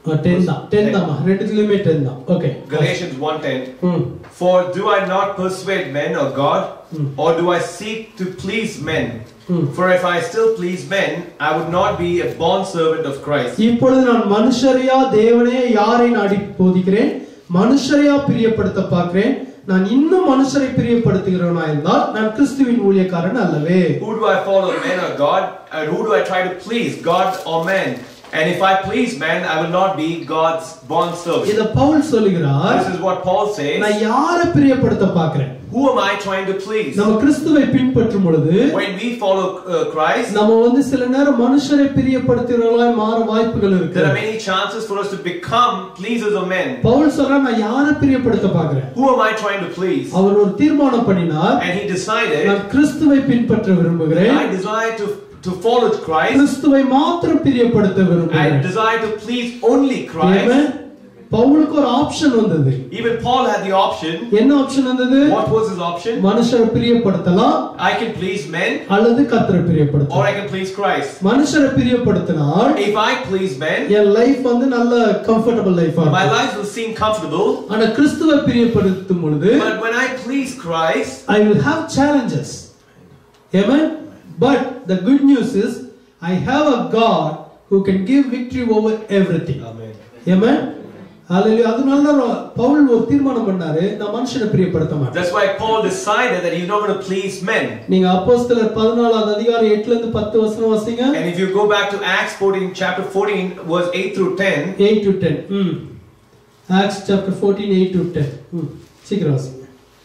ten தான் ten தான் ரெண்டுலயுமே ten தான். Okay. Galatians one ten. Hmm. For do I not persuade men of God, Hmm. or do I seek to please men? Hmm. For if I still please men, I would not be a bond servant of Christ. இப்பொழுது நான் மனுஷரையா தேவனே யாரை நாடி போதிக்கிறேன், மனுஷரையா பிரியப்படுத்த பார்க்கிறேன், நான் இன்னும் மனுஷரை பிரியப்படுத்துகிறவனா இருந்தால் நான் கிறிஸ்துவின் ஊழியக்காரன் அல்லவே. Who do I follow, men or God? And who do I try to please, God or man? And if I please man, I will not be God's bond servant. இத பவுல் சொல்கிறார். This is what Paul says. நான் யாரை பிரியப்படுத்த பார்க்கிறேன்? Who am I trying to please? நம்ம கிறிஸ்துவை பின்பற்றும் பொழுது When we follow uh, Christ, நம்ம வந்து சில நேரம் மனுஷரை பிரியப்படுத்துகிறவர்களாய் மாற வாய்ப்புகள் இருக்கு. there are many chances for us to become pleasers of men. Pavul சொல்றார் நான் யாரை பிரியப்படுத்த பார்க்கிறேன்? Who am I trying to please? அவர் ஒரு தீர்மானம் பண்ணினார். And he decided, நான் கிறிஸ்துவை பின்பற்ற விரும்புகிறேன். I desire to to follow Christ. கிறிஸ்துவை மாத்திரம் பிரியப்படுத்த விரும்புகிறேன். I desire to please only Christ. பவுலுக்கு ஒரு ஆப்ஷன் வந்தது. Even Paul had the option. என்ன ஆப்ஷன் வந்தது? What was his option? மனுஷரை பிரியப்படுத்தலாம். I can please men. அல்லது கர்த்தரை பிரியப்படுத்தலாம். Or I can please Christ. மனுஷரை பிரியப்படுத்தினால் if I please men, என் லைஃப் வந்து நல்ல கம்ஃபர்ட்டபிள் லைஃபா இருக்கும். my life will seem comfortable. ஆனா கிறிஸ்துவை பிரியப்படுத்தும் பொழுது But when I please Christ, I will have challenges. Amen. But the good news is I have a God who can give victory over everything. Amen. Amen. Hallelujah. அதனால பவுல் ஒரு தீர்மானம் பண்ணாரு, நான் மனுஷனை பிரியப்படுத்த மாட்டேன். That's why Paul decided that he's not going to please men. நீங்க அப்போஸ்தலர் பதினாலாம் அதிகாரம் எட்டுல இருந்து பத்து வசனம் வாசிங்க. And if you go back to Acts fourteen, chapter fourteen, verse eight through ten. eight to ten. Hmm. Acts chapter fourteen, eight to ten. Hmm. சீக்கிரம் வாசிங்க.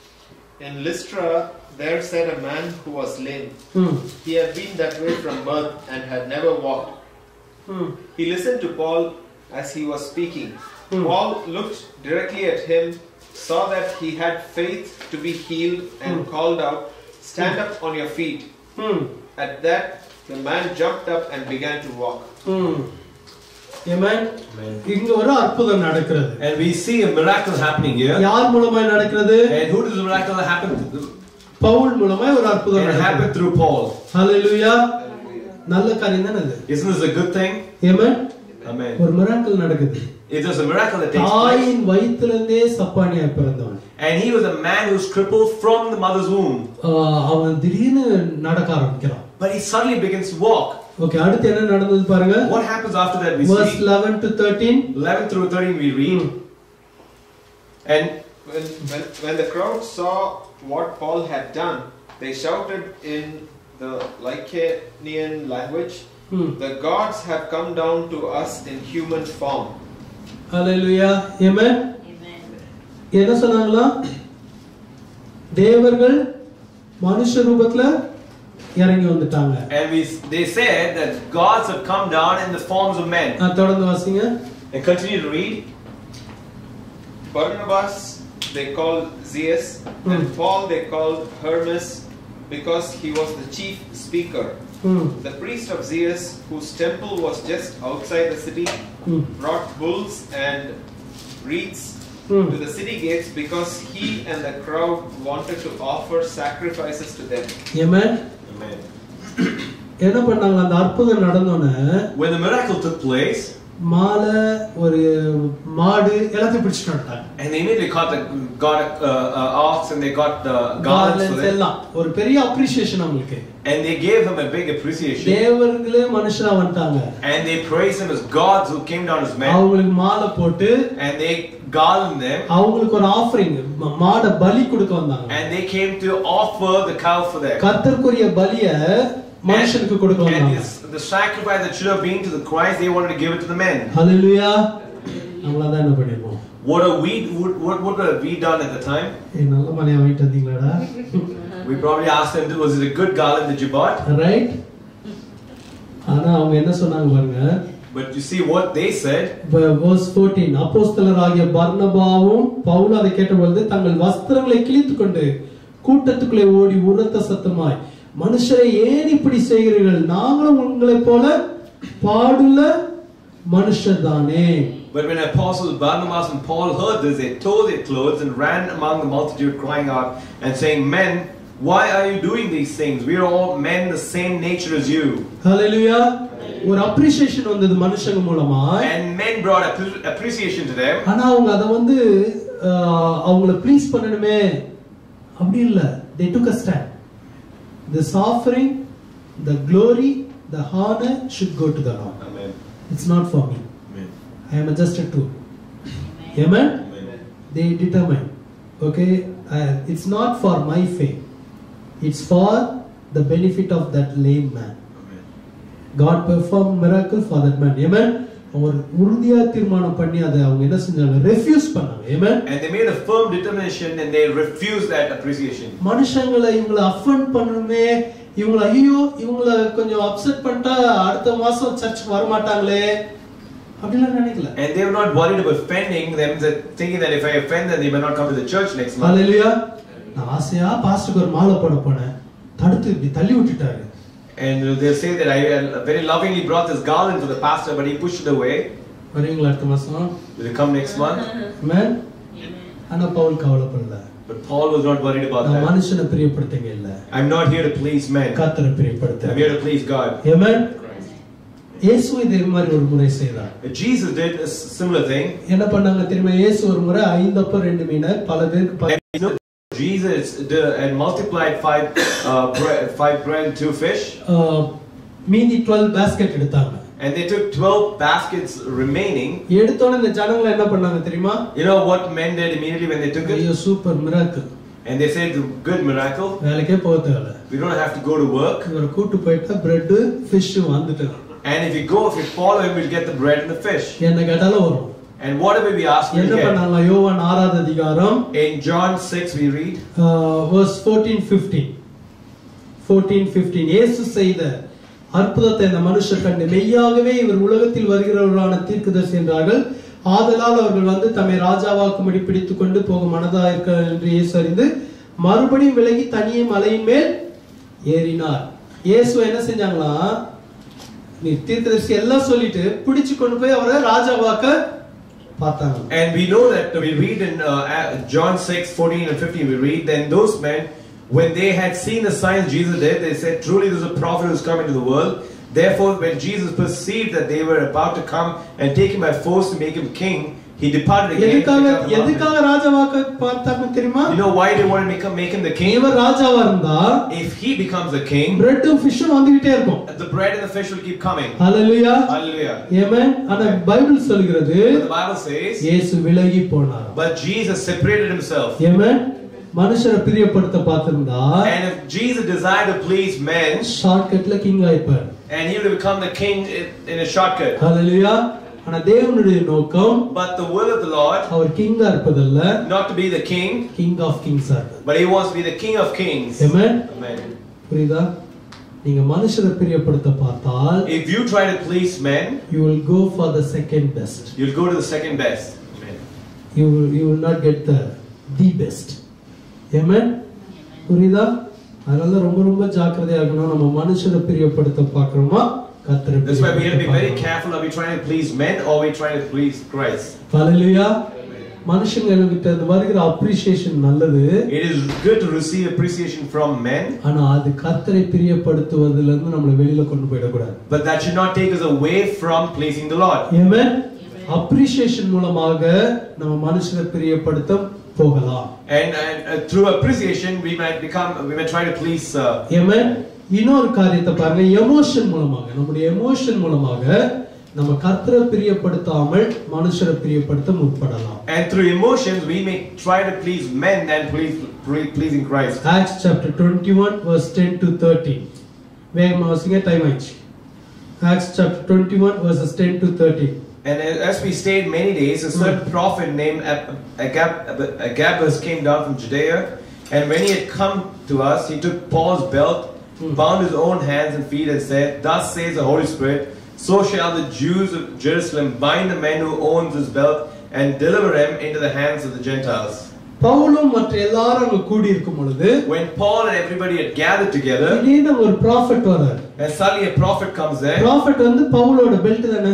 In Lystra there sat a man who was lame. Hmm. He had been that way from birth and had never walked. Hmm. He listened to Paul as he was speaking. Hmm. Paul looked directly at him, saw that he had faith to be healed, and Hmm. called out, "Stand up on your feet." Hmm. At that, the man jumped up and began to walk. Hmm. Amen. இங்க ஒரு அற்புதம் நடக்கிறது. And we see a miracle happening here. யார் மூலமாய் நடக்கிறது? And who does the miracle happen to? Pavul மூலமாய் ஒரு அற்புதம் It நடக்கிறது. happened through Paul. Hallelujah. நல்ல காரியம் தானே அது? Isn't this a good thing? Amen. Amen. ஒரு மிராக்கிள் நடக்குது. It was a miracle that takes place. தாயின் வயிற்றிலிருந்தே சப்பானியாய் பிறந்தவன். And he was a man who was crippled from the mother's womb. அவன் திடீர்னு நடக்க ஆரம்பிக்கிறான். But he suddenly begins to walk. Okay, அடுத்து என்ன நடந்தது பாருங்க. What happens after that? We Verse see eleven to thirteen. eleven through thirteen we read. Hmm. And When, when, when the crowd saw what Paul had done, they shouted in the Lycaonian language, Hmm. "The gods have come down to us in human form." Hallelujah. Amen. Amen. என்ன சொன்னாங்களா? தேவர்கள் மனுஷ ரூபத்துல இறங்கி வந்துட்டாங்க. and we they said that gods have come down in the forms of men. நான் தொடர்ந்து வாசிங்க. And continue to read. Barnabas they called Zeus, Hmm. and Paul they called Hermes, because he was the chief speaker. Hmm. The priest of Zeus, whose temple was just outside the city, Hmm. brought bulls and wreaths Hmm. to the city gates because he and the crowd wanted to offer sacrifices to them. Amen. Amen. என்ன பண்ணாங்க? அந்த அற்புதம் நடந்தோனே When the miracle took place, மாலை ஒரு மாடு எல்லாத்தையும் பிடிச்சிட்டு வந்துட்டாங்க. and they immediately caught the got a, uh, uh, ox and they got the garlands for them. எல்லாம் ஒரு பெரிய அப்ரிசியேஷன் அவங்களுக்கு. And they gave him a big appreciation. தேவர்களே மனுஷனா வந்துட்டாங்க. And they praised him as gods who came down as men. அவங்களுக்கு மாலை போட்டு And they garlanded them. அவங்களுக்கு ஒரு ஆஃபரிங் மாடை பலி கொடுக்க வந்தாங்க. And they came to offer the cow for them. கர்த்தருக்குரிய பலியை மனுஷனுக்கு கொடுக்க And வந்தாங்க. this, the sacrifice that should have been to the Christ, they wanted to give it to the men. ஹalleluya. நம்மள தான் என்ன பண்ணிருப்போம்? What are we? What what what have we done at the time? ஏ நல்ல மலையா வாங்கிட்டு வந்தீங்களாடா? We probably asked them, was it a good garland that you bought? Right? ஆனா அவங்க என்ன சொன்னாங்க பாருங்க. But you see what they said. verse fourteen. அப்போஸ்தலராகிய பர்னபாவும் பவுலும் அதை கேட்டபொழுது தங்கள் வஸ்திரங்களை கிழித்துக்கொண்டு கூட்டத்துக்குள்ளே ஓடி உரத்த சத்தமாய், மனுஷரை ஏன் இப்படி செய்கிறீர்கள்? நாங்களும் உங்களைப் போல பாடுள்ள மனுஷர்தானே. But when apostles Barnabas and Paul heard this, they tore their clothes and ran among the multitude, crying out and saying, "Men, Why are you doing these things? We are all men, the same nature as you. Hallelujah. ஒரு appreciation வந்தது மனுஷங்க மூலமா. And men brought appre- appreciation to them. ஆனா அவங்க அத வந்து அவங்கள please பண்ணணுமே அப்படி இல்ல. They took a stand. This offering, the glory, the honor should go to the Lord. Amen. It's not for me. Amen. I am just a tool. Amen. Amen. They determine. Okay, uh, it's not for my fame. It's for the benefit of that lame man. Amen. God performed miracle for that man. Amen. அவர் உறுதியா தீர்மானம் பண்ணி அதை அவங்க என்ன செஞ்சாங்க? Refuse பண்ணாங்க. Amen. And they made a firm determination and they refused that appreciation. மனுஷங்களை இவங்களை அஃபண்ட் பண்ணணுமே, இவங்களை ஐயோ இவங்களை கொஞ்சம் அப்செட் பண்ணிட்டா அடுத்த மாசம் சர்ச்சுக்கு வர மாட்டாங்களே அப்படிலாம் நினைக்கல. And they were not worried about offending them, thinking that if I offend them, they may not come to the church next month. Hallelujah. நான் ஆசையா பாஸ்டருக்கு ஒரு மாலை போட போனேன், தடுத்து இப்படி தள்ளி விட்டுட்டாரு. And they'll say that I very lovingly brought this garland to the pastor, but he pushed it away. வரீங்களா அடுத்த மாசம்? Will you come next month? Amen. ஆனா பவுல் கவலைப்படல. But Paul was not worried about நான் that. மனுஷனை பிரியப்படுத்தங்க இல்ல. I'm not here to please men. கர்த்தரை பிரியப்படுத்த. I'm here to please God. Amen. இயேசு இதே மாதிரி ஒரு முறை செய்தார். Jesus did a similar thing. என்ன பண்ணாங்க தெரியுமா? இயேசு ஒரு முறை ஐந்து அப்பம் ரெண்டு மீன் பல பேருக்கு Jesus and multiplied five uh, bread, five bread and two fish. மீதி twelve basket எடுத்தாங்க. And they took twelve baskets remaining. எடுத்தோனே இந்த ஜனங்க என்ன பண்ணாங்க தெரியுமா? You know what men did immediately when they took it? ஐயோ super miracle. And they said, good miracle. வேலைக்கே போக தேவையில்ல. We don't have to go to work. இவரை கூட்டி போயிட்டா bread fish வந்துட்டாங்க. And if you go, if you follow him, we'll get the bread and the fish. என்ன கேட்டாலும் வரும். And whatever we ask, we என்ன get. பண்ணாங்க? யோவான் ஆறாவது அதிகாரம் In John six we read uh, verse fourteen fifteen. fourteen fifteen. இயேசு செய்த அற்புதத்தை இந்த மனுஷர் கண்டு மெய்யாகவே இவர் உலகத்தில் வருகிறவரான தீர்க்கதரிசி என்றார்கள். ஆதலால் அவர்கள் வந்து தம்மை ராஜாவாக்கும்படி பிடித்துக் கொண்டு போக மனதாயிருக்கிறார்கள் என்று இயேசு அறிந்து மறுபடியும் விலகி தனியே மலையின் மேல் ஏறினார். இயேசு என்ன செஞ்சாங்களா? நீ தீர்க்கதரிசி எல்லாம் சொல்லிட்டு பிடிச்சு கொண்டு போய் அவரை ராஜாவாக்க பார்த்தாங்க. And we know that we read in uh, John six fourteen and fifteen we read, then those men, when they had seen the signs Jesus did, they said, truly there is a prophet who is coming into the world. Therefore when Jesus perceived that they were about to come and take him by force to make him king, he departed again. எதுக்காக எதுக்காக ராஜாவாக்க பார்த்தாங்க தெரியுமா? You know why they wanted to make him, make him the king? இவர் ராஜாவா இருந்தா if he becomes the king, பிரெட்டும் ஃபிஷ்ஷும் வந்துட்டே இருக்கும். the bread and the fish will keep coming. Hallelujah. Hallelujah. Amen. ஆனா பைபிள் சொல்கிறது But the Bible says, இயேசு விலகி போனார். but Jesus separated himself. Amen. மனுஷரை பிரியப்படுத்த பார்த்திருந்தா And if Jesus desired to please men, ஷார்ட்கட்ல கிங் ஆயிப்பார். and he would become the king in, in a shortcut. Hallelujah. ஆனா தேவனுடைய நோக்கம் But the will of the Lord, அவர் கிங்கா இருப்பதல்ல, not to be the king, king of kings ஆர். but he wants to be the king of kings. Amen. Amen. புரியுதா? நீங்க மனுஷரை பிரியப்படுத்த பார்த்தால் If you try to please men, you will go for the second best. you'll go to the second best. Amen. You will, you will not get the the best. Amen. புரியுதா? அதனால ரொம்ப ரொம்ப ஜாக்கிரதையா இருக்கணும். நம்ம மனுஷரை பிரியப்படுத்த பார்க்கறோமா? கர்த்தரை That's why we have to be very பிரியப்படுத்த careful. Are we trying to please men or are we trying to please Christ? Hallelujah. மனுஷங்க கிட்ட இருந்து வருகிற அப்ரிசியேஷன் நல்லது. It is good to receive appreciation from men, ஆனா அது கர்த்தரை பிரியப்படுத்துவதிலிருந்து இருந்து நம்மள வெளியில கொண்டு போயிட கூடாது. but that should not take us away from pleasing the Lord. Amen. Appreciation மூலமாக நம்ம மனுஷரை பிரியப்படுத்த போகலாம். And, and uh, through appreciation we might become, we might try to please. Uh, Amen. இன்னொரு காரியத்தை பாருங்க, எமோஷன் மூலமாக, நம்முடைய எமோஷன் மூலமாக நம்ம கர்த்தரை பிரியப்படுத்தாமல் மனுஷரை பிரியப்படுத்த முற்படலாம். And through emotions we may try to please men than please pleasing Christ. Acts chapter twenty-one verse ten to thirteen. வேகமா வாசிங்க, டைம் ஆயிடுச்சு. Acts chapter twenty-one verses ten to thirteen. And as we stayed many days, a certain mm. prophet named Agab- Agabus came down from Judea, and when he had come to us, he took Paul's belt, mm. bound his own hands and feet, and said, "Thus says the Holy Spirit, so shall the Jews of Jerusalem bind the man who owns this belt and deliver him into the hands of the Gentiles." பவுலும் மற்ற எல்லாரும் அங்க கூடி இருக்கும் பொழுது, when Paul and everybody had gathered together, திடீர்னு ஒரு prophet வரார். and suddenly a prophet comes there. prophet வந்து பவுலோட பெல்ட் தானே,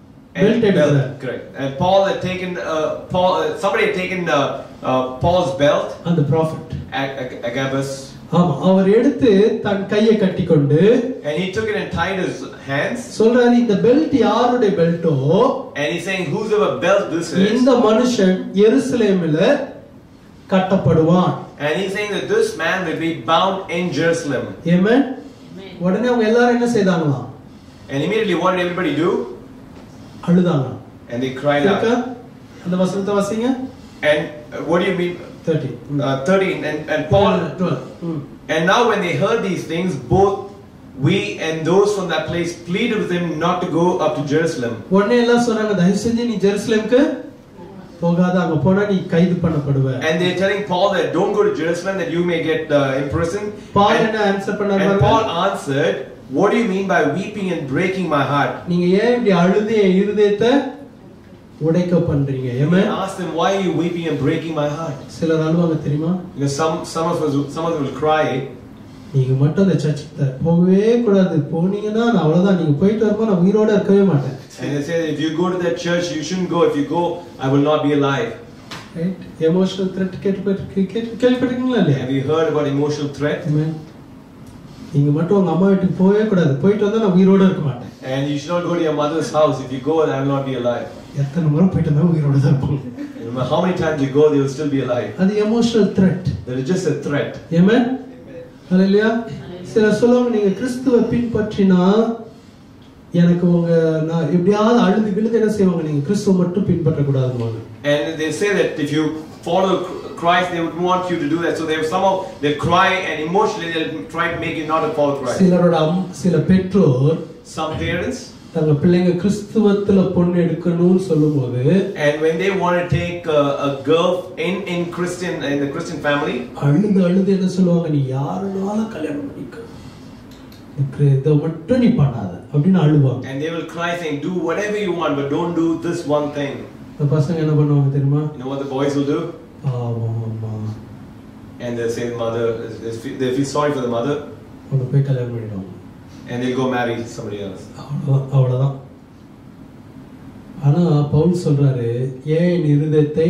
And belt, correct. And Paul had taken uh, Paul. Uh, somebody had taken uh, uh, Paul's belt. And the prophet. Ag- Ag- Agabus, ஆமா அவர் எடுத்து தன் கையை கட்டிக்கொண்டு and he took it and tied his hands, சொல்றாரு இந்த belt யாருடைய பெல்ட்டோ and he's saying, whosoever belt this is, இந்த மனுஷன் எருசலேமில கட்டப்படுவான். and he's saying that this man will be bound in Jerusalem. Amen. Amen. உடனே அவங்க எல்லாரும் என்ன செய்தாங்களாம்? And immediately what did everybody do? அழுதாங்க. And they cried கேக்க out. அந்த வசனத்தை வாசிங்க. And uh, what do you mean? thirty. Uh, thirteen. And, and Paul, twelve. ம். and now when they heard these things, both we and those from that place pleaded with him not to go up to Jerusalem. உடனே எல்லாம் சொன்னாங்க தயவு செஞ்சு நீ ஜெருசலேமுக்கு போகாத, அங்க போனா நீ கைது பண்ணப்படுவ. And they're telling Paul that don't go to Jerusalem, that you may get uh, imprisoned. Paul And, என்ன ஆன்சர் பண்ணாரு and Paul பாருங்க. answered, what do you mean by weeping and breaking my heart? நீங்க ஏன் இப்படி அழுது என் இருதயத்தை உடைக்க பண்றீங்க? He amen. asked them, why are you weeping and breaking my heart? சிலர் அழுவாங்க தெரியுமா? You know, some some of us, some of them will cry. நீங்க மட்டும் அந்த சர்ச்சுக்கு போகவே கூடாது, போனீங்கன்னா நான் அவ்வளவுதான், நீங்க போயிட்டு வரும்போது நான் உயிரோட இருக்கவே மாட்டேன். And they say, if you go to that church, you shouldn't go. If you go, I will not be alive. Right? Emotional threat கேள்விப்பட்டிருக்கீங்களா இல்லையா? Have you heard about emotional threat? ஆமென். நீங்க மட்டும் உங்க அம்மா வீட்டுக்கு போகவே கூடாது, போயிட்டு வந்தா நான் உயிரோட இருக்க மாட்டேன். And you should not go to your mother's house. If you go, I will not be alive. எத்தனை முறை போயிட்டு வந்தா உயிரோட தான் இருப்பாங்க. No matter how many times you go, they will still be alive. அது emotional threat. That is just a threat. Amen. Hallelujah. சிலர் சொல்லுவாங்க நீங்க கிறிஸ்துவை பின்பற்றினா எனக்கு உங்க நான் எப்படியாவது அழுது விழுது என்ன செய்வாங்க, நீங்க கிறிஸ்துவை மட்டும் பின்பற்ற கூடாதுமாங்க. And they say that if you follow Christ, they would want you to do that. So they somehow they cry and emotionally they'll try to make you not to follow Christ. சிலரோட அம்- சில பெற்றோர் Some parents, தங்க பிள்ளைங்க கிறிஸ்துவத்துல பொண்ணு எடுக்கணும்னு சொல்லும்போது and when they want to take a, a girl in in Christian in the Christian family, அழுது அழுது என்ன சொல்லுவாங்க, நீ யாருனாலும் கல்யாணம் பண்ணிக்க, இதை மட்டும் நீ பண்ணாத அப்படின்னு அழுவாங்க. and they will cry saying, do whatever you want, but don't do this one thing. இந்த பசங்க என்ன பண்ணுவாங்க தெரியுமா? You know what the boys will do? பாவம் அம்மா, And they'll say, mother, they feel, they feel sorry for the mother, உன்னை போய் கல்யாணம் பண்ணிடுவாங்க. and they'll go marry somebody else. அவ்வளவுதான், அவ்வளவுதான். ஆனா பவுல் சொல்றாரு, ஏன் இருதயத்தை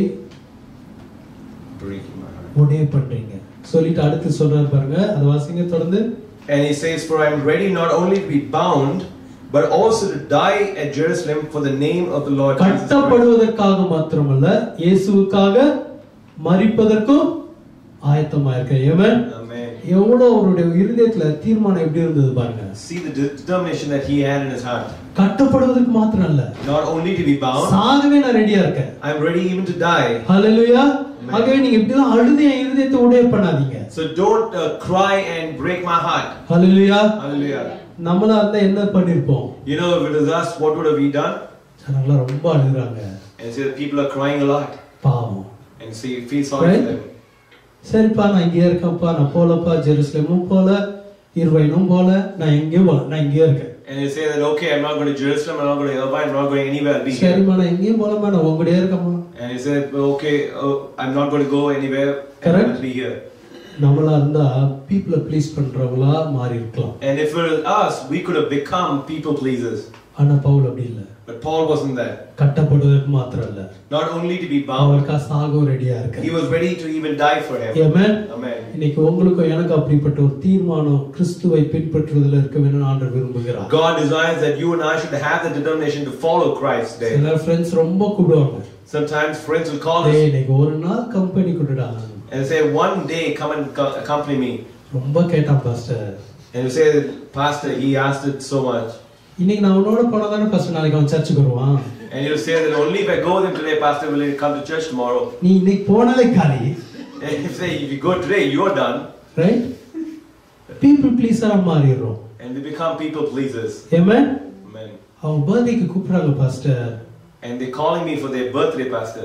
Breaking my heart. உடைய பண்றீங்க சொல்லிட்டு அடுத்து சொல்றாரு பாருங்க, அதை வாசிங்க தொடர்ந்து. And he says, for I am ready not only to be bound, but also to die at Jerusalem for the name of the Lord Jesus Christ. கட்டப்படுவதற்காக மாத்திரமல்ல, இயேசுவுக்காக மரிப்பதற்கும் ஆயத்தமா இருக்க. ஆமென். Amen. எவ்வளவு அவருடைய இருதயத்துல தீர்மானம் எப்படி இருந்தது பாருங்க. See the determination that he had in his heart. கட்டப்படுவதற்கு மாத்திரம் அல்ல, Not only to be bound, சாகவே நான் ரெடியா இருக்கேன். I am ready even to die. ஹalleluya. ஆகவே நீங்க இப்படிலாம் அழுது என் இருதயத்தை உடைய பண்ணாதீங்க. So don't uh, cry and break my heart. Hallelujah. Hallelujah. நம்மளா இருந்தா என்ன பண்ணிருப்போம்? You know, if it is us, what would have we done? ஜனங்களா ரொம்ப அழுகுறாங்க, And say that people are crying a lot. பாவம். And say, feel sorry Right? for them. சரிப்பா நான் இங்கே இருக்கேன்ப்பா, நான் போலப்பா, ஜெருசலேமும் போல, இருவைனும் போல, நான் எங்கேயும் போல, நான் இங்கே இருக்கேன். And they say that, okay, I'm not going to Jerusalem, I'm not going to Irvine, I'm not going anywhere, I'll be here. சரிம்மா நான் எங்கேயும் போலமா, நான் உங்கூடயே இருக்கேம்மா. And he said, okay, uh, I'm not going to go anywhere, Correct. I'll be here. நம்மளா இருந்தா பீப்புளை please பண்றவங்களா மாறி இருக்கலாம். And if it was us, we could have become people pleasers. ஆனா பவுல் அப்படி இல்ல. But Paul wasn't that. கட்டப்படுவதற்கு மாத்திரம் இல்ல, Not only to be bound, அவருக்கா சாகவும் ரெடியா இருக்க. he was ready to even die for him. Amen. Amen. இன்னைக்கு உங்களுக்கும் எனக்கு அப்படிப்பட்ட ஒரு தீர்மானம் கிறிஸ்துவை பின்பற்றுவதில் இருக்க வேண்டும் ஆண்டவர் விரும்புகிறார். God desires that you and I should have the determination to follow Christ there. சில ஃப்ரெண்ட்ஸ் ரொம்ப கூப்பிடுவாங்க, Sometimes friends will call டேய் us இன்னைக்கு ஒரு நாள் கம்பெனி கொடுடா. and say, one day come and co- accompany me. ரொம்ப கேட்டான் pastor. And you say, Pastor, he asked it so much. இன்னைக்கு நான் உன்னோட போனா தானே பாஸ்டர் நாளைக்கு அவன் சர்ச்சுக்கு வருவான். And you'll say that only if I go with him today, Pastor, will he come to church tomorrow? நீ இன்னைக்கு போனாலே காலி. And if say, if you go today, you're done. Right? People ப்ளீஸரா மாறிடுறோம். And we become people pleasers. Amen. Amen. அவங்க பர்த்டேக்கு கூப்பிடுறாங்க pastor, And they're calling me for their birthday, Pastor.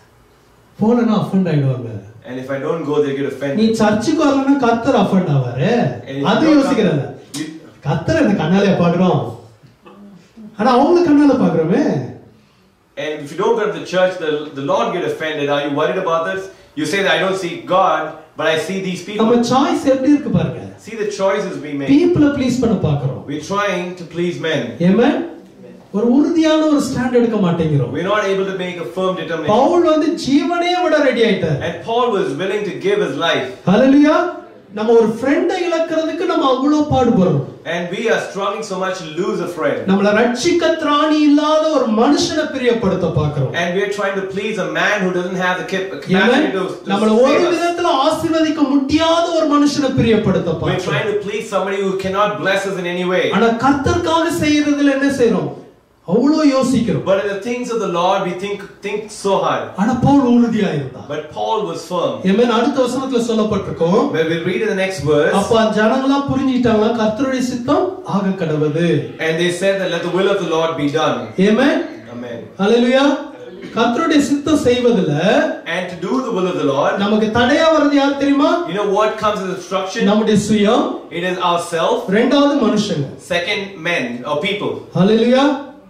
போலனா அஃபண்ட் ஆயிடுவாங்க. And if I don't go, they get நீ offended. சர்ச்சுக்கு வரலன்னா கர்த்தர் அஃபண்ட் ஆவாரு. And if அது you don't யோசிக்கிறேன். come- you- கர்த்தர் அந்த கண்ணாலே பாக்குறோம், ஆனா அவங்க கண்ணால பாக்குறோமே. And if you don't go to the church, the, the Lord get offended. Are you worried about this? You say that I don't see God, but I see these நம்ம people. Choice எப்படி இருக்கு பாருங்க. See the choices we make. பீப்புளை please பண்ண பாக்குறோம். We're trying to please men. ஆமென். ஒரு உறுதியான ஒரு ஸ்டாண்ட் எடுக்க மாட்டேங்கிறோம். We're not able to make a firm determination. Pavul வந்து ஜீவனே விட ரெடி ஆயிட்டார். And Paul was willing to give his life. ஹalleluya. நம்ம ஒரு ஃப்ரெண்டை இழக்கிறதுக்கு நம்ம அவ்வளவு பாடுபடுறோம். And we are struggling so much to lose a friend. நம்மள ரட்சிக்க திராணி இல்லாத ஒரு மனுஷனை பிரியப்படுத்த பார்க்கிறோம். And we are trying to please a man who doesn't have the capacity to, to நம்மள ஒரு விதத்துல ஆசீர்வதிக்க முடியாத ஒரு மனுஷனை பிரியப்படுத்த பார்க்கிறோம். We're trying to please somebody who cannot bless us in any way. ஆனா கர்த்தருக்காக செய்யறதுல என்ன செய்றோம்? அவ்வளவு யோசிக்கிறோம். But in the things of the Lord we think think so hard. ஆனா பவுல் உறுதியா இருந்தார். But Paul was firm. ஆமென். அடுத்த வசனத்துல சொல்லப்பட்டிருக்கும். When we read in the next verse. அப்ப ஜனங்களா புரிஞ்சிட்டாங்க கர்த்தருடைய சித்தம் ஆக கடவுது. And they said that let the will of the Lord be done. Amen. Amen. Hallelujah. கர்த்தருடைய சித்தம் செய்வதில and to do the will of the Lord நமக்கு தடையா வருது யார் தெரியுமா? You know what comes as obstruction? நம்முடைய சுயம். It is ourselves. இரண்டாவது மனுஷங்க. Second men or people. Hallelujah.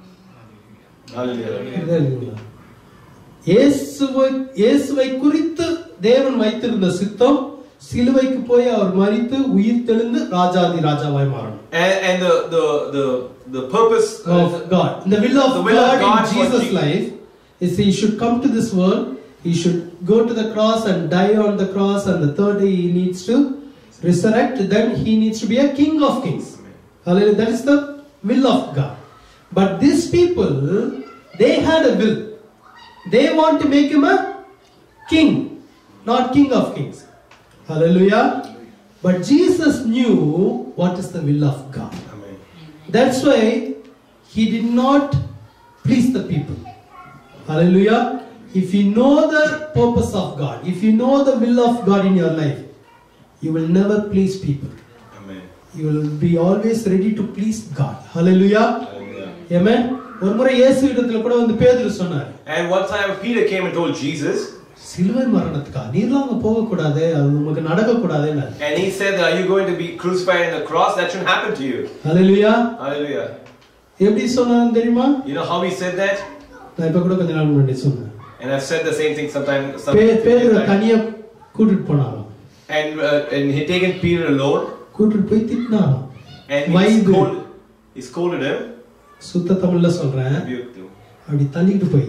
Hallelujah. இயேசுவை இயேசுவை குறித்து தேவன் வைத்திருந்த சித்தம் சிலுவைக்கு போய் அவர் மரித்து உயிர்த்தெழுந்து ராஜாதி ராஜாவாய் மாறணும். And and the the the the purpose of God, the will of the will God, of God in Jesus' life is he should come to this world, he should go to the cross and die on the cross, and the third day he needs to resurrect. Then he needs to be a king of kings. Hallelujah. That is the will of God. But these people, they had a will. They want to make him a king, not king of kings. Hallelujah. But Jesus knew what is the will of God. Amen. That's why he did not please the people. Hallelujah. If you know the purpose of God, if you know the will of God in your life, you will never please people. Amen. You will be always ready to please God. Hallelujah. Hallelujah. Amen. ஒரு முறை இயேசு இடத்துல கூட வந்து பேதுரு சொன்னார். And one time Peter came and told Jesus, சிலுவை மரணத்துக்கா நீர்லாம் அங்க போக கூடாது, அது உங்களுக்கு நடக்க கூடாதுன்னு. And he said, are you going to be crucified on the cross? That shouldn't happen to you. Hallelujah. Hallelujah. எப்படி சொன்னான்னு தெரியுமா? You know how he said that? நான் இப்ப கூட கொஞ்ச நாள் முன்னாடி சொன்னேன். And I've said the same thing sometime. பேதுரு தனியா கூட்டிட்டு போனாராம். And uh, and he taken Peter alone. கூட்டிட்டு போய் திட்டினாராம். And he scolded, he scolded him. சுத்த தமிழ்ல சொல்றேன். அப்படி தள்ளிட்டு போய்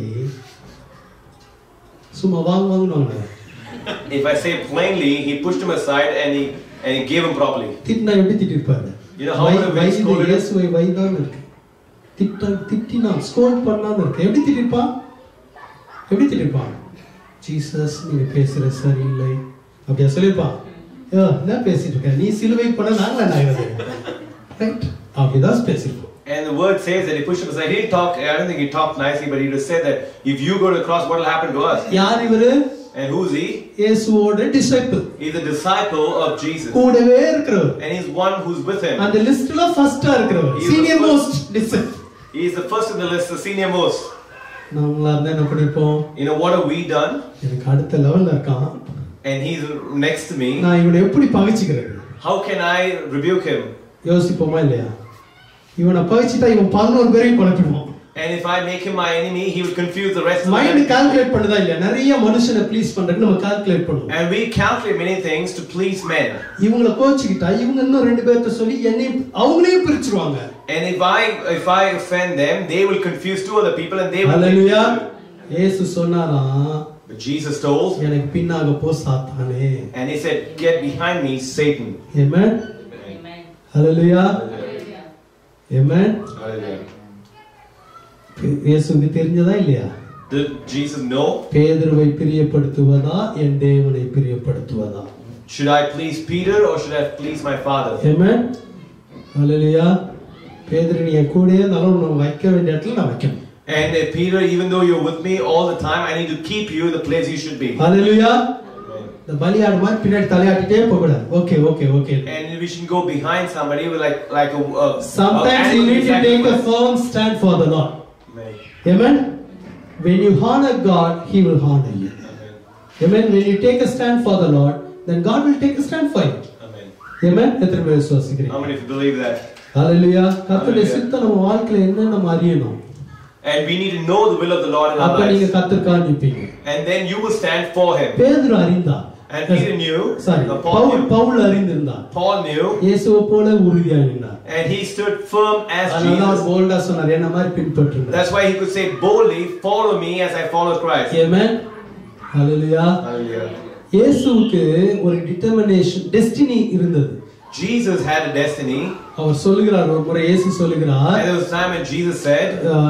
சும்மா வாங்க வாங்குனாங்க. If I say plainly, he pushed him aside and he and he gave him properly. திட்டினா எப்படி திட்டிருப்பாரு? You know how would have been scolded? இயேசுவை வைதான் இருக்கு. திட்ட திட்டினா ஸ்கோல் பண்ணாம இருக்கு. எப்படி திட்டிருப்பான்? எப்படி திட்டிருப்பான்? ஜீசஸ் நீங்க பேசுற சரியில்லை. அப்படியே சொல்லிருப்பான். ஏ என்ன பேசிட்டு இருக்க? நீ சிலுவை பண்ண நாங்க என்ன ஆகுது? ரைட்? அப்படிதான் பேசிருப்பான். And the word says that he pushed him aside. He didn't talk, I don't think he talked nicely, but he just said that if you go to the cross, what will happen to us? யார் இவரு? And who's he? இயேசுவோட disciple. He's a disciple of Jesus. கூடவே இருக்கிறவர். And he's one who's with him. அந்த லிஸ்ட்ல ஃபர்ஸ்டா இருக்கிறவர். Senior most disciple. He is the first in the list, the senior most. நாமளா இருந்தா என்ன பண்ணிருப்போம்? You know what have we done? எனக்கு அடுத்த லெவல்ல இருக்கான். And he's next to me. நான் இவனை எப்படி பகைச்சிக்கிறது? How can I rebuke him? யோசிப்போமா இல்லையா? இவனை பகைச்சிட்டா இவன் பதினொரு பேரையும் குழப்பிடுவான். And if I make him my enemy, he will confuse the rest of the mind calculate பண்ணதா இல்லையா? நிறைய மனுஷனை ப்ளீஸ் பண்றதுக்கு நம்ம கால்குலேட் பண்ணுவோம். And we calculate many things to please men. இவங்கள கோச்சிக்கிட்டா இவங்க இன்னும் ரெண்டு பேர்ட்ட சொல்லி என்னை அவங்களையும் பிரிச்சுருவாங்க. And if I if I offend them, they will confuse two other people and they will. Hallelujah. இயேசு சொன்னாரா? But Jesus told, எனக்கு பின்னாக போ சாத்தானே. and he said, get behind me, Satan. Amen. Amen. Hallelujah. Amen. Hallelujah. இயேசுவுக்கு தெரிஞ்சதா இல்லையா? Did Jesus know? பேதுருவை பிரியப்படுத்துவதா என் தேவனை பிரியப்படுத்துவதா? Should I please Peter or should I please my Father? Amen. Hallelujah. பேதுரு நீ கூடயே இருந்தாலும் நான் வைக்க வேண்டிய இடத்துல நான் வைக்கணும். And uh, Peter, even though you're with me all the time, I need to keep you in the place you should be. Hallelujah. The பலியாடு மாதிரி பின்னாடி தலையாட்டிட்டே போக கூடாது. Okay, okay, okay. And we should go behind somebody with like like a. a Sometimes a you need to take a firm stand for the Lord. Amen. Amen. When you honor God, He will honor you. Amen. Amen. When you take a stand for the Lord, then God will take a stand for you. Amen. Amen. எத்தனை பேர் விசுவாசிக்கிறீங்க? How many of you believe that? Hallelujah. கர்த்தருடைய சித்தம் நம்ம வாழ்க்கையில என்ன நம்ம அறியணும். And we need to know the will of the Lord in our அப்ப நீங்க lives. கர்த்தருக்காக நிப்பீங்க. And then you will stand for Him. பேதுரு அறிந்தார். And Peter knew, sorry uh, Paul பவுல் knew, பவுல் அறிந்திருந்தான். Paul knew, இயேசுவை போல உறுதியா நின்றார். and he stood firm as அதனால Jesus. போல்டா சொன்னார், என்ன மாதிரி பின்பற்றுங்க. That's why he could say boldly, follow me as I follow Christ. Amen. Hallelujah. Hallelujah. இயேசுவுக்கு ஒரு டிட்டர்மினேஷன் டெஸ்டினி இருந்தது. Jesus had a destiny. அவர் சொல்லுகிறார், ஒரு முறை இயேசு சொல்லுகிறார், And there was a time when Jesus said,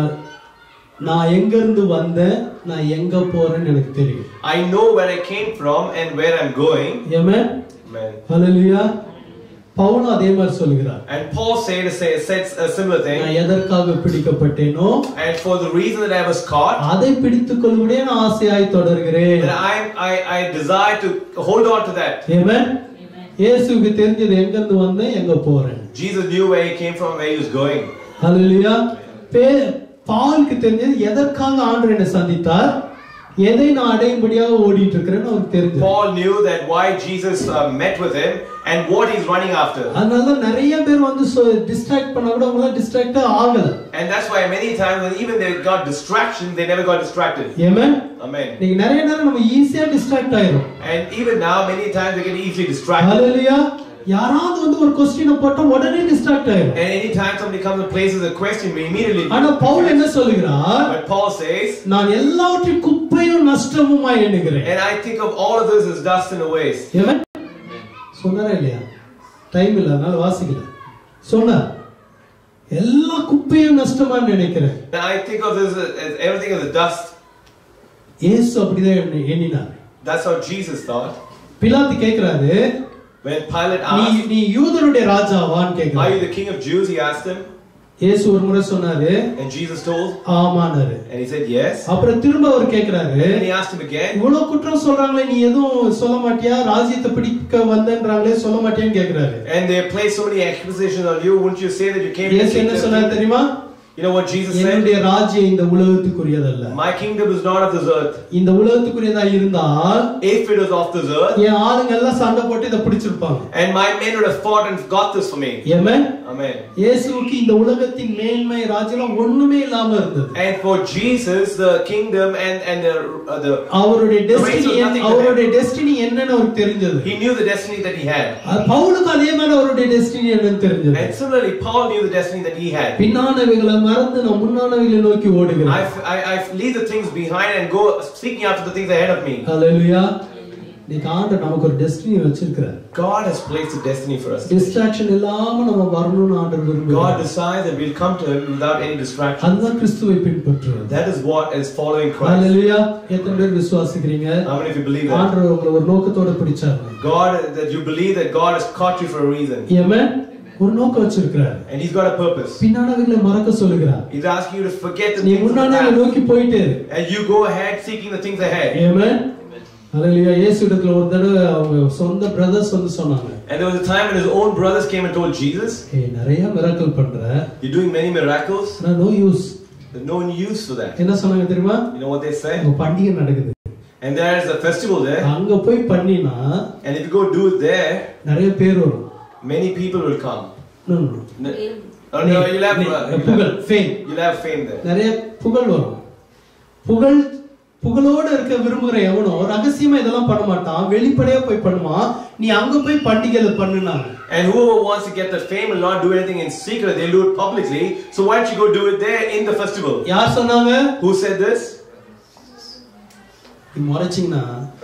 நான் எங்க இருந்து வந்தேன், நான் எங்க போறேன்னு எனக்கு தெரியும். I know where I came from and where I'm going. Amen. Amen. Hallelujah. பவுலும் அதே மாதிரி சொல்லுகிறார். And Paul said said a similar thing. நான் எதற்காக பிடிக்கப்பட்டேனோ, And for the reason that I was caught, அதை பிடித்துக் கொள்ளும்படியே நான் ஆசையாய் தொடர்கிறேன். that I I I desire to hold on to that. Amen. இயேசுவுக்கு தெரிஞ்சது எங்க இருந்து வந்தேன், எங்க போறேன். Jesus knew where he came from, where he was going. Hallelujah. பவுலுக்கு தெரிஞ்சது எதற்காக ஆண்டவர் என்னை சந்தித்தார், எதை நான் அடையும்படியாக ஓடிட்டு இருக்கிறேன்னு அவருக்கு தெரிஞ்சது. Paul knew that why Jesus uh, met with him and what he's running after. அதனால நிறைய பேர் வந்து டிஸ்ட்ராக்ட் பண்ணா கூட அவங்கள டிஸ்ட்ராக்ட் ஆகல. And that's why many times when even they got distraction, they never got distracted. Amen. Amen. நீங்க நிறைய நேரம் நம்ம ஈஸியா டிஸ்ட்ராக்ட் ஆயிரோம். And even now many times they get easily distracted. Hallelujah. யாராவது வந்து ஒரு क्वेश्चனை போட்டா உடனே டிஸ்ட்ராக்ட் ஆயிரும். And any time somebody comes and places a question, we immediately. ஆனா பவுல் என்ன சொல்லுகிறார்? But Paul says, நான் எல்லாவற்றையும் குப்பையும் நஷ்டமுமாய் எண்ணுகிறேன். and I think of all of this as dust and a waste. Amen. சொன்னாரா இல்லையா? டைம் இல்ல, அதனால வாசிக்கல. சொன்னார், எல்லா குப்பையும் நஷ்டமா நினைக்கிறேன். And I think of this as everything as a dust. இயேசு அப்படிதான் எண்ணினார். That's how Jesus thought. பிலாத்து கேக்குறாரு, When Pilate நீ asked, நீ யூதருடைய ராஜாவான்னு are கேக்குறாரு. you the king of Jews? He asked him. இயேசு ஒரு முறை சொன்னாரு, And Jesus told, ஆமானாரு. and he said yes. அப்புறம் திரும்ப அவர் கேக்குறாரு, And he asked him again. இவ்வளவு குற்றம் சொல்றாங்களே, நீ எதுவும் சொல்ல மாட்டியா, ராஜ்யத்தை பிடிக்க வந்தேன்றாங்களே, சொல்ல மாட்டியான்னு கேக்குறாரு. And they placed so many accusations on you. Wouldn't you say that you came to இயேசு என்ன சொன்னாரு தெரியுமா? You know what Jesus said? என்னுடைய ராஜ்யம் இந்த உலகத்துக்குரியதல்ல. My kingdom is not of this earth. இந்த உலகத்துக்குரியதா இருந்தால், If it was of this earth, என் ஆளுங்க எல்லாம் சண்டை போட்டு இத பிடிச்சிருப்பாங்க. and my men would have fought and got this for me. Amen. Amen. இயேசுவுக்கு இந்த உலகத்தின் மேன்மை ராஜ்யம் ஒண்ணுமே இல்லாம இருந்தது. And for Jesus, the kingdom and and the uh, the அவருடைய the reigns destiny was nothing to அவருடைய him. டெஸ்டினி என்னன்னு அவருக்கு தெரிஞ்சது. He knew the destiny that he had. பவுலுக்கு அதே மாதிரி அவருடைய டெஸ்டினி என்னன்னு தெரிஞ்சது. And similarly, Paul knew the destiny that he had. பின்னானவைகளை மறந்து நான் முன்னானவைகளை நோக்கி ஓடுகிறேன். I I I leave the things behind and go seeking after the things ahead of me. Hallelujah. நீ ஆண்டவர் நமக்கு ஒரு டெஸ்டினி வச்சிருக்கார். God has placed a destiny for us. Distraction இல்லாம நம்ம வரணும்னு ஆண்டவர் விரும்புகிறார். God decides that we'll come to him without any distraction. அதுதான் கிறிஸ்துவை பின்பற்றுவது. That is what is following Christ. Hallelujah. எத்தனை பேர் விசுவாசிக்கிறீங்க? How many of you believe that? ஆண்டவர் உங்களை ஒரு நோக்கத்தோட பிடிச்சார். God, that you believe that God has caught you for a reason. Amen. ஒரு நோக்கம் வச்சிருக்கார். And he's got a purpose. பின்னானவைகளை மறக்க சொல்லுகிறார். He's asking you to forget the நீ things of the முன்னானவை past. நோக்கி போயிட்டு And you go ahead seeking the things ahead. Amen. Hallelujah. இயேசு இடத்துல ஒரு தடவை அவங்க சொந்த பிரதர்ஸ் வந்து சொன்னாங்க. And there was a time when his own brothers came and told Jesus, ஏய் நிறைய மிராக்கிள் பண்ற. you're doing many miracles. நான் no use. There's no use for that. என்ன சொன்னாங்க தெரியுமா? You know what they said? ஒரு பண்டிகை நடக்குது. And there is a festival there. அங்க போய் பண்ணினா And if you go do it there, நிறைய பேர் வரும். many people will come. No, no. No, oh, no you'll have, uh, you'll புகழ், have fame. you'll have fame there. நிறைய புகழ் வரும். புகழ் புகழோட இருக்க விரும்புகிற எவனோ ரகசியமா இதெல்லாம் பண்ண மாட்டான், வெளிப்படையா போய் பண்ணுவான். நீ அங்க போய் பண்டிகையில பண்ணுனாங்க. And whoever wants to get the fame will not do anything in secret, they'll do it publicly. So why don't you go do it there in the festival? யார் சொன்னாங்க? Who said this? நீ மறைச்சீங்கன்னா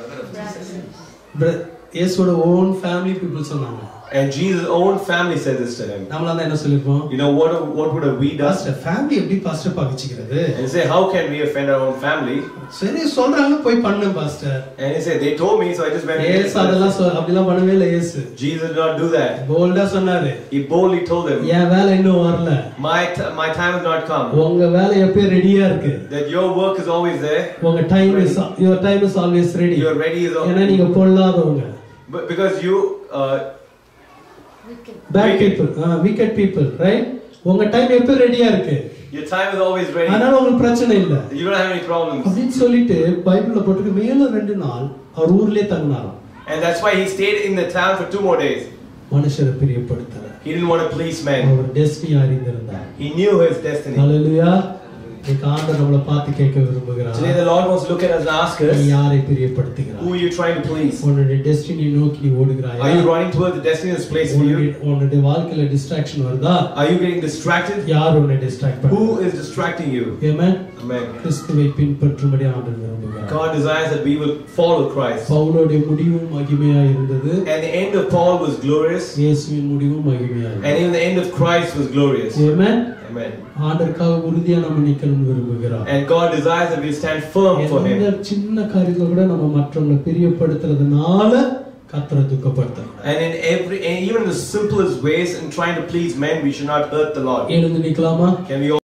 இயேசுவோட own family people சொன்னாங்க. And Jesus' own family said this to him. நம்மள என்ன சொல்லிருப்போம்? You know what what would have we done? Pastor family எப்படி pastor பாக்கிச்சிக்கிறது? And say, how can we offend our own family? சரி சொல்றாங்க போய் பண்ணு pastor. And he said, they told me, so I just went. இயேசு அதெல்லாம் அப்படிலாம் பண்ணவே இல்ல இயேசு. Jesus did not do that. போல்டா சொன்னாரு. He boldly told him, என் வேலை இன்னும் வரல. my my time has not come. உங்க வேலை எப்பவே ரெடியா இருக்கு. That your work is always there. உங்க time is your time is always ready. Your ready is ஏன்னா நீங்க பொல்லாதவங்க. But because you uh bad people, uh, wicked people, right? உங்க time எப்பவே ரெடியா இருக்கு. Your time is always ready. அதனால உங்களுக்கு பிரச்சனை இல்ல. You don't have any problems. அப்படினு சொல்லிட்டு பைபிள்ல போட்டுக்கு மேல ரெண்டு நாள் அவர் ஊர்லயே தங்கினாராம். And that's why he stayed in the town for two more days. மனுஷரை பிரியப்படுத்தல. He didn't want to please men. அவர் டெஸ்டினி அறிந்திருந்தார். He knew his destiny. Hallelujah. இன்னைக்கு ஆண்டவர் நம்மளை பார்த்து கேட்க விரும்புகிறார். Today the Lord wants to look at us and ask us, நீ யாரை பிரியப்படுத்துகிறாய்? who are you trying to please? உன்னுடைய டெஸ்டினி நோக்கி நீ ஓடுகிறாயா? Are you running towards the destiny that's placed for you? உன்னுடைய வாழ்க்கையில டிஸ்ட்ராக்ஷன் வருதா? Are you getting distracted? யார் உன்னை டிஸ்ட்ராக்ட் பண்றாங்க? Who is distracting you? Amen. Amen. கிறிஸ்துவை பின்பற்றும்படி ஆண்டவர் விரும்புகிறார். God desires that we will follow Christ. பவுலோடைய முடிவும் மகிமையா இருந்தது. And the end of Paul was glorious. இயேசுவின் முடிவும் மகிமையா இருந்தது. And even the end of Christ was glorious. Amen. Amen. ஆண்டவருக்காக உறுதியா நம்ம நிக்கணும்னு விரும்புகிறார். And God desires that we stand firm for Him. இந்த சின்ன காரியத்துல கூட நம்ம மற்றவங்களை பிரியப்படுத்துறதுனால கர்த்தரை துக்கப்படுத்தணும். And in every, and even in the simplest ways, in trying to please men, we should not hurt the Lord. எழுந்து நிக்கலாமா? Can we all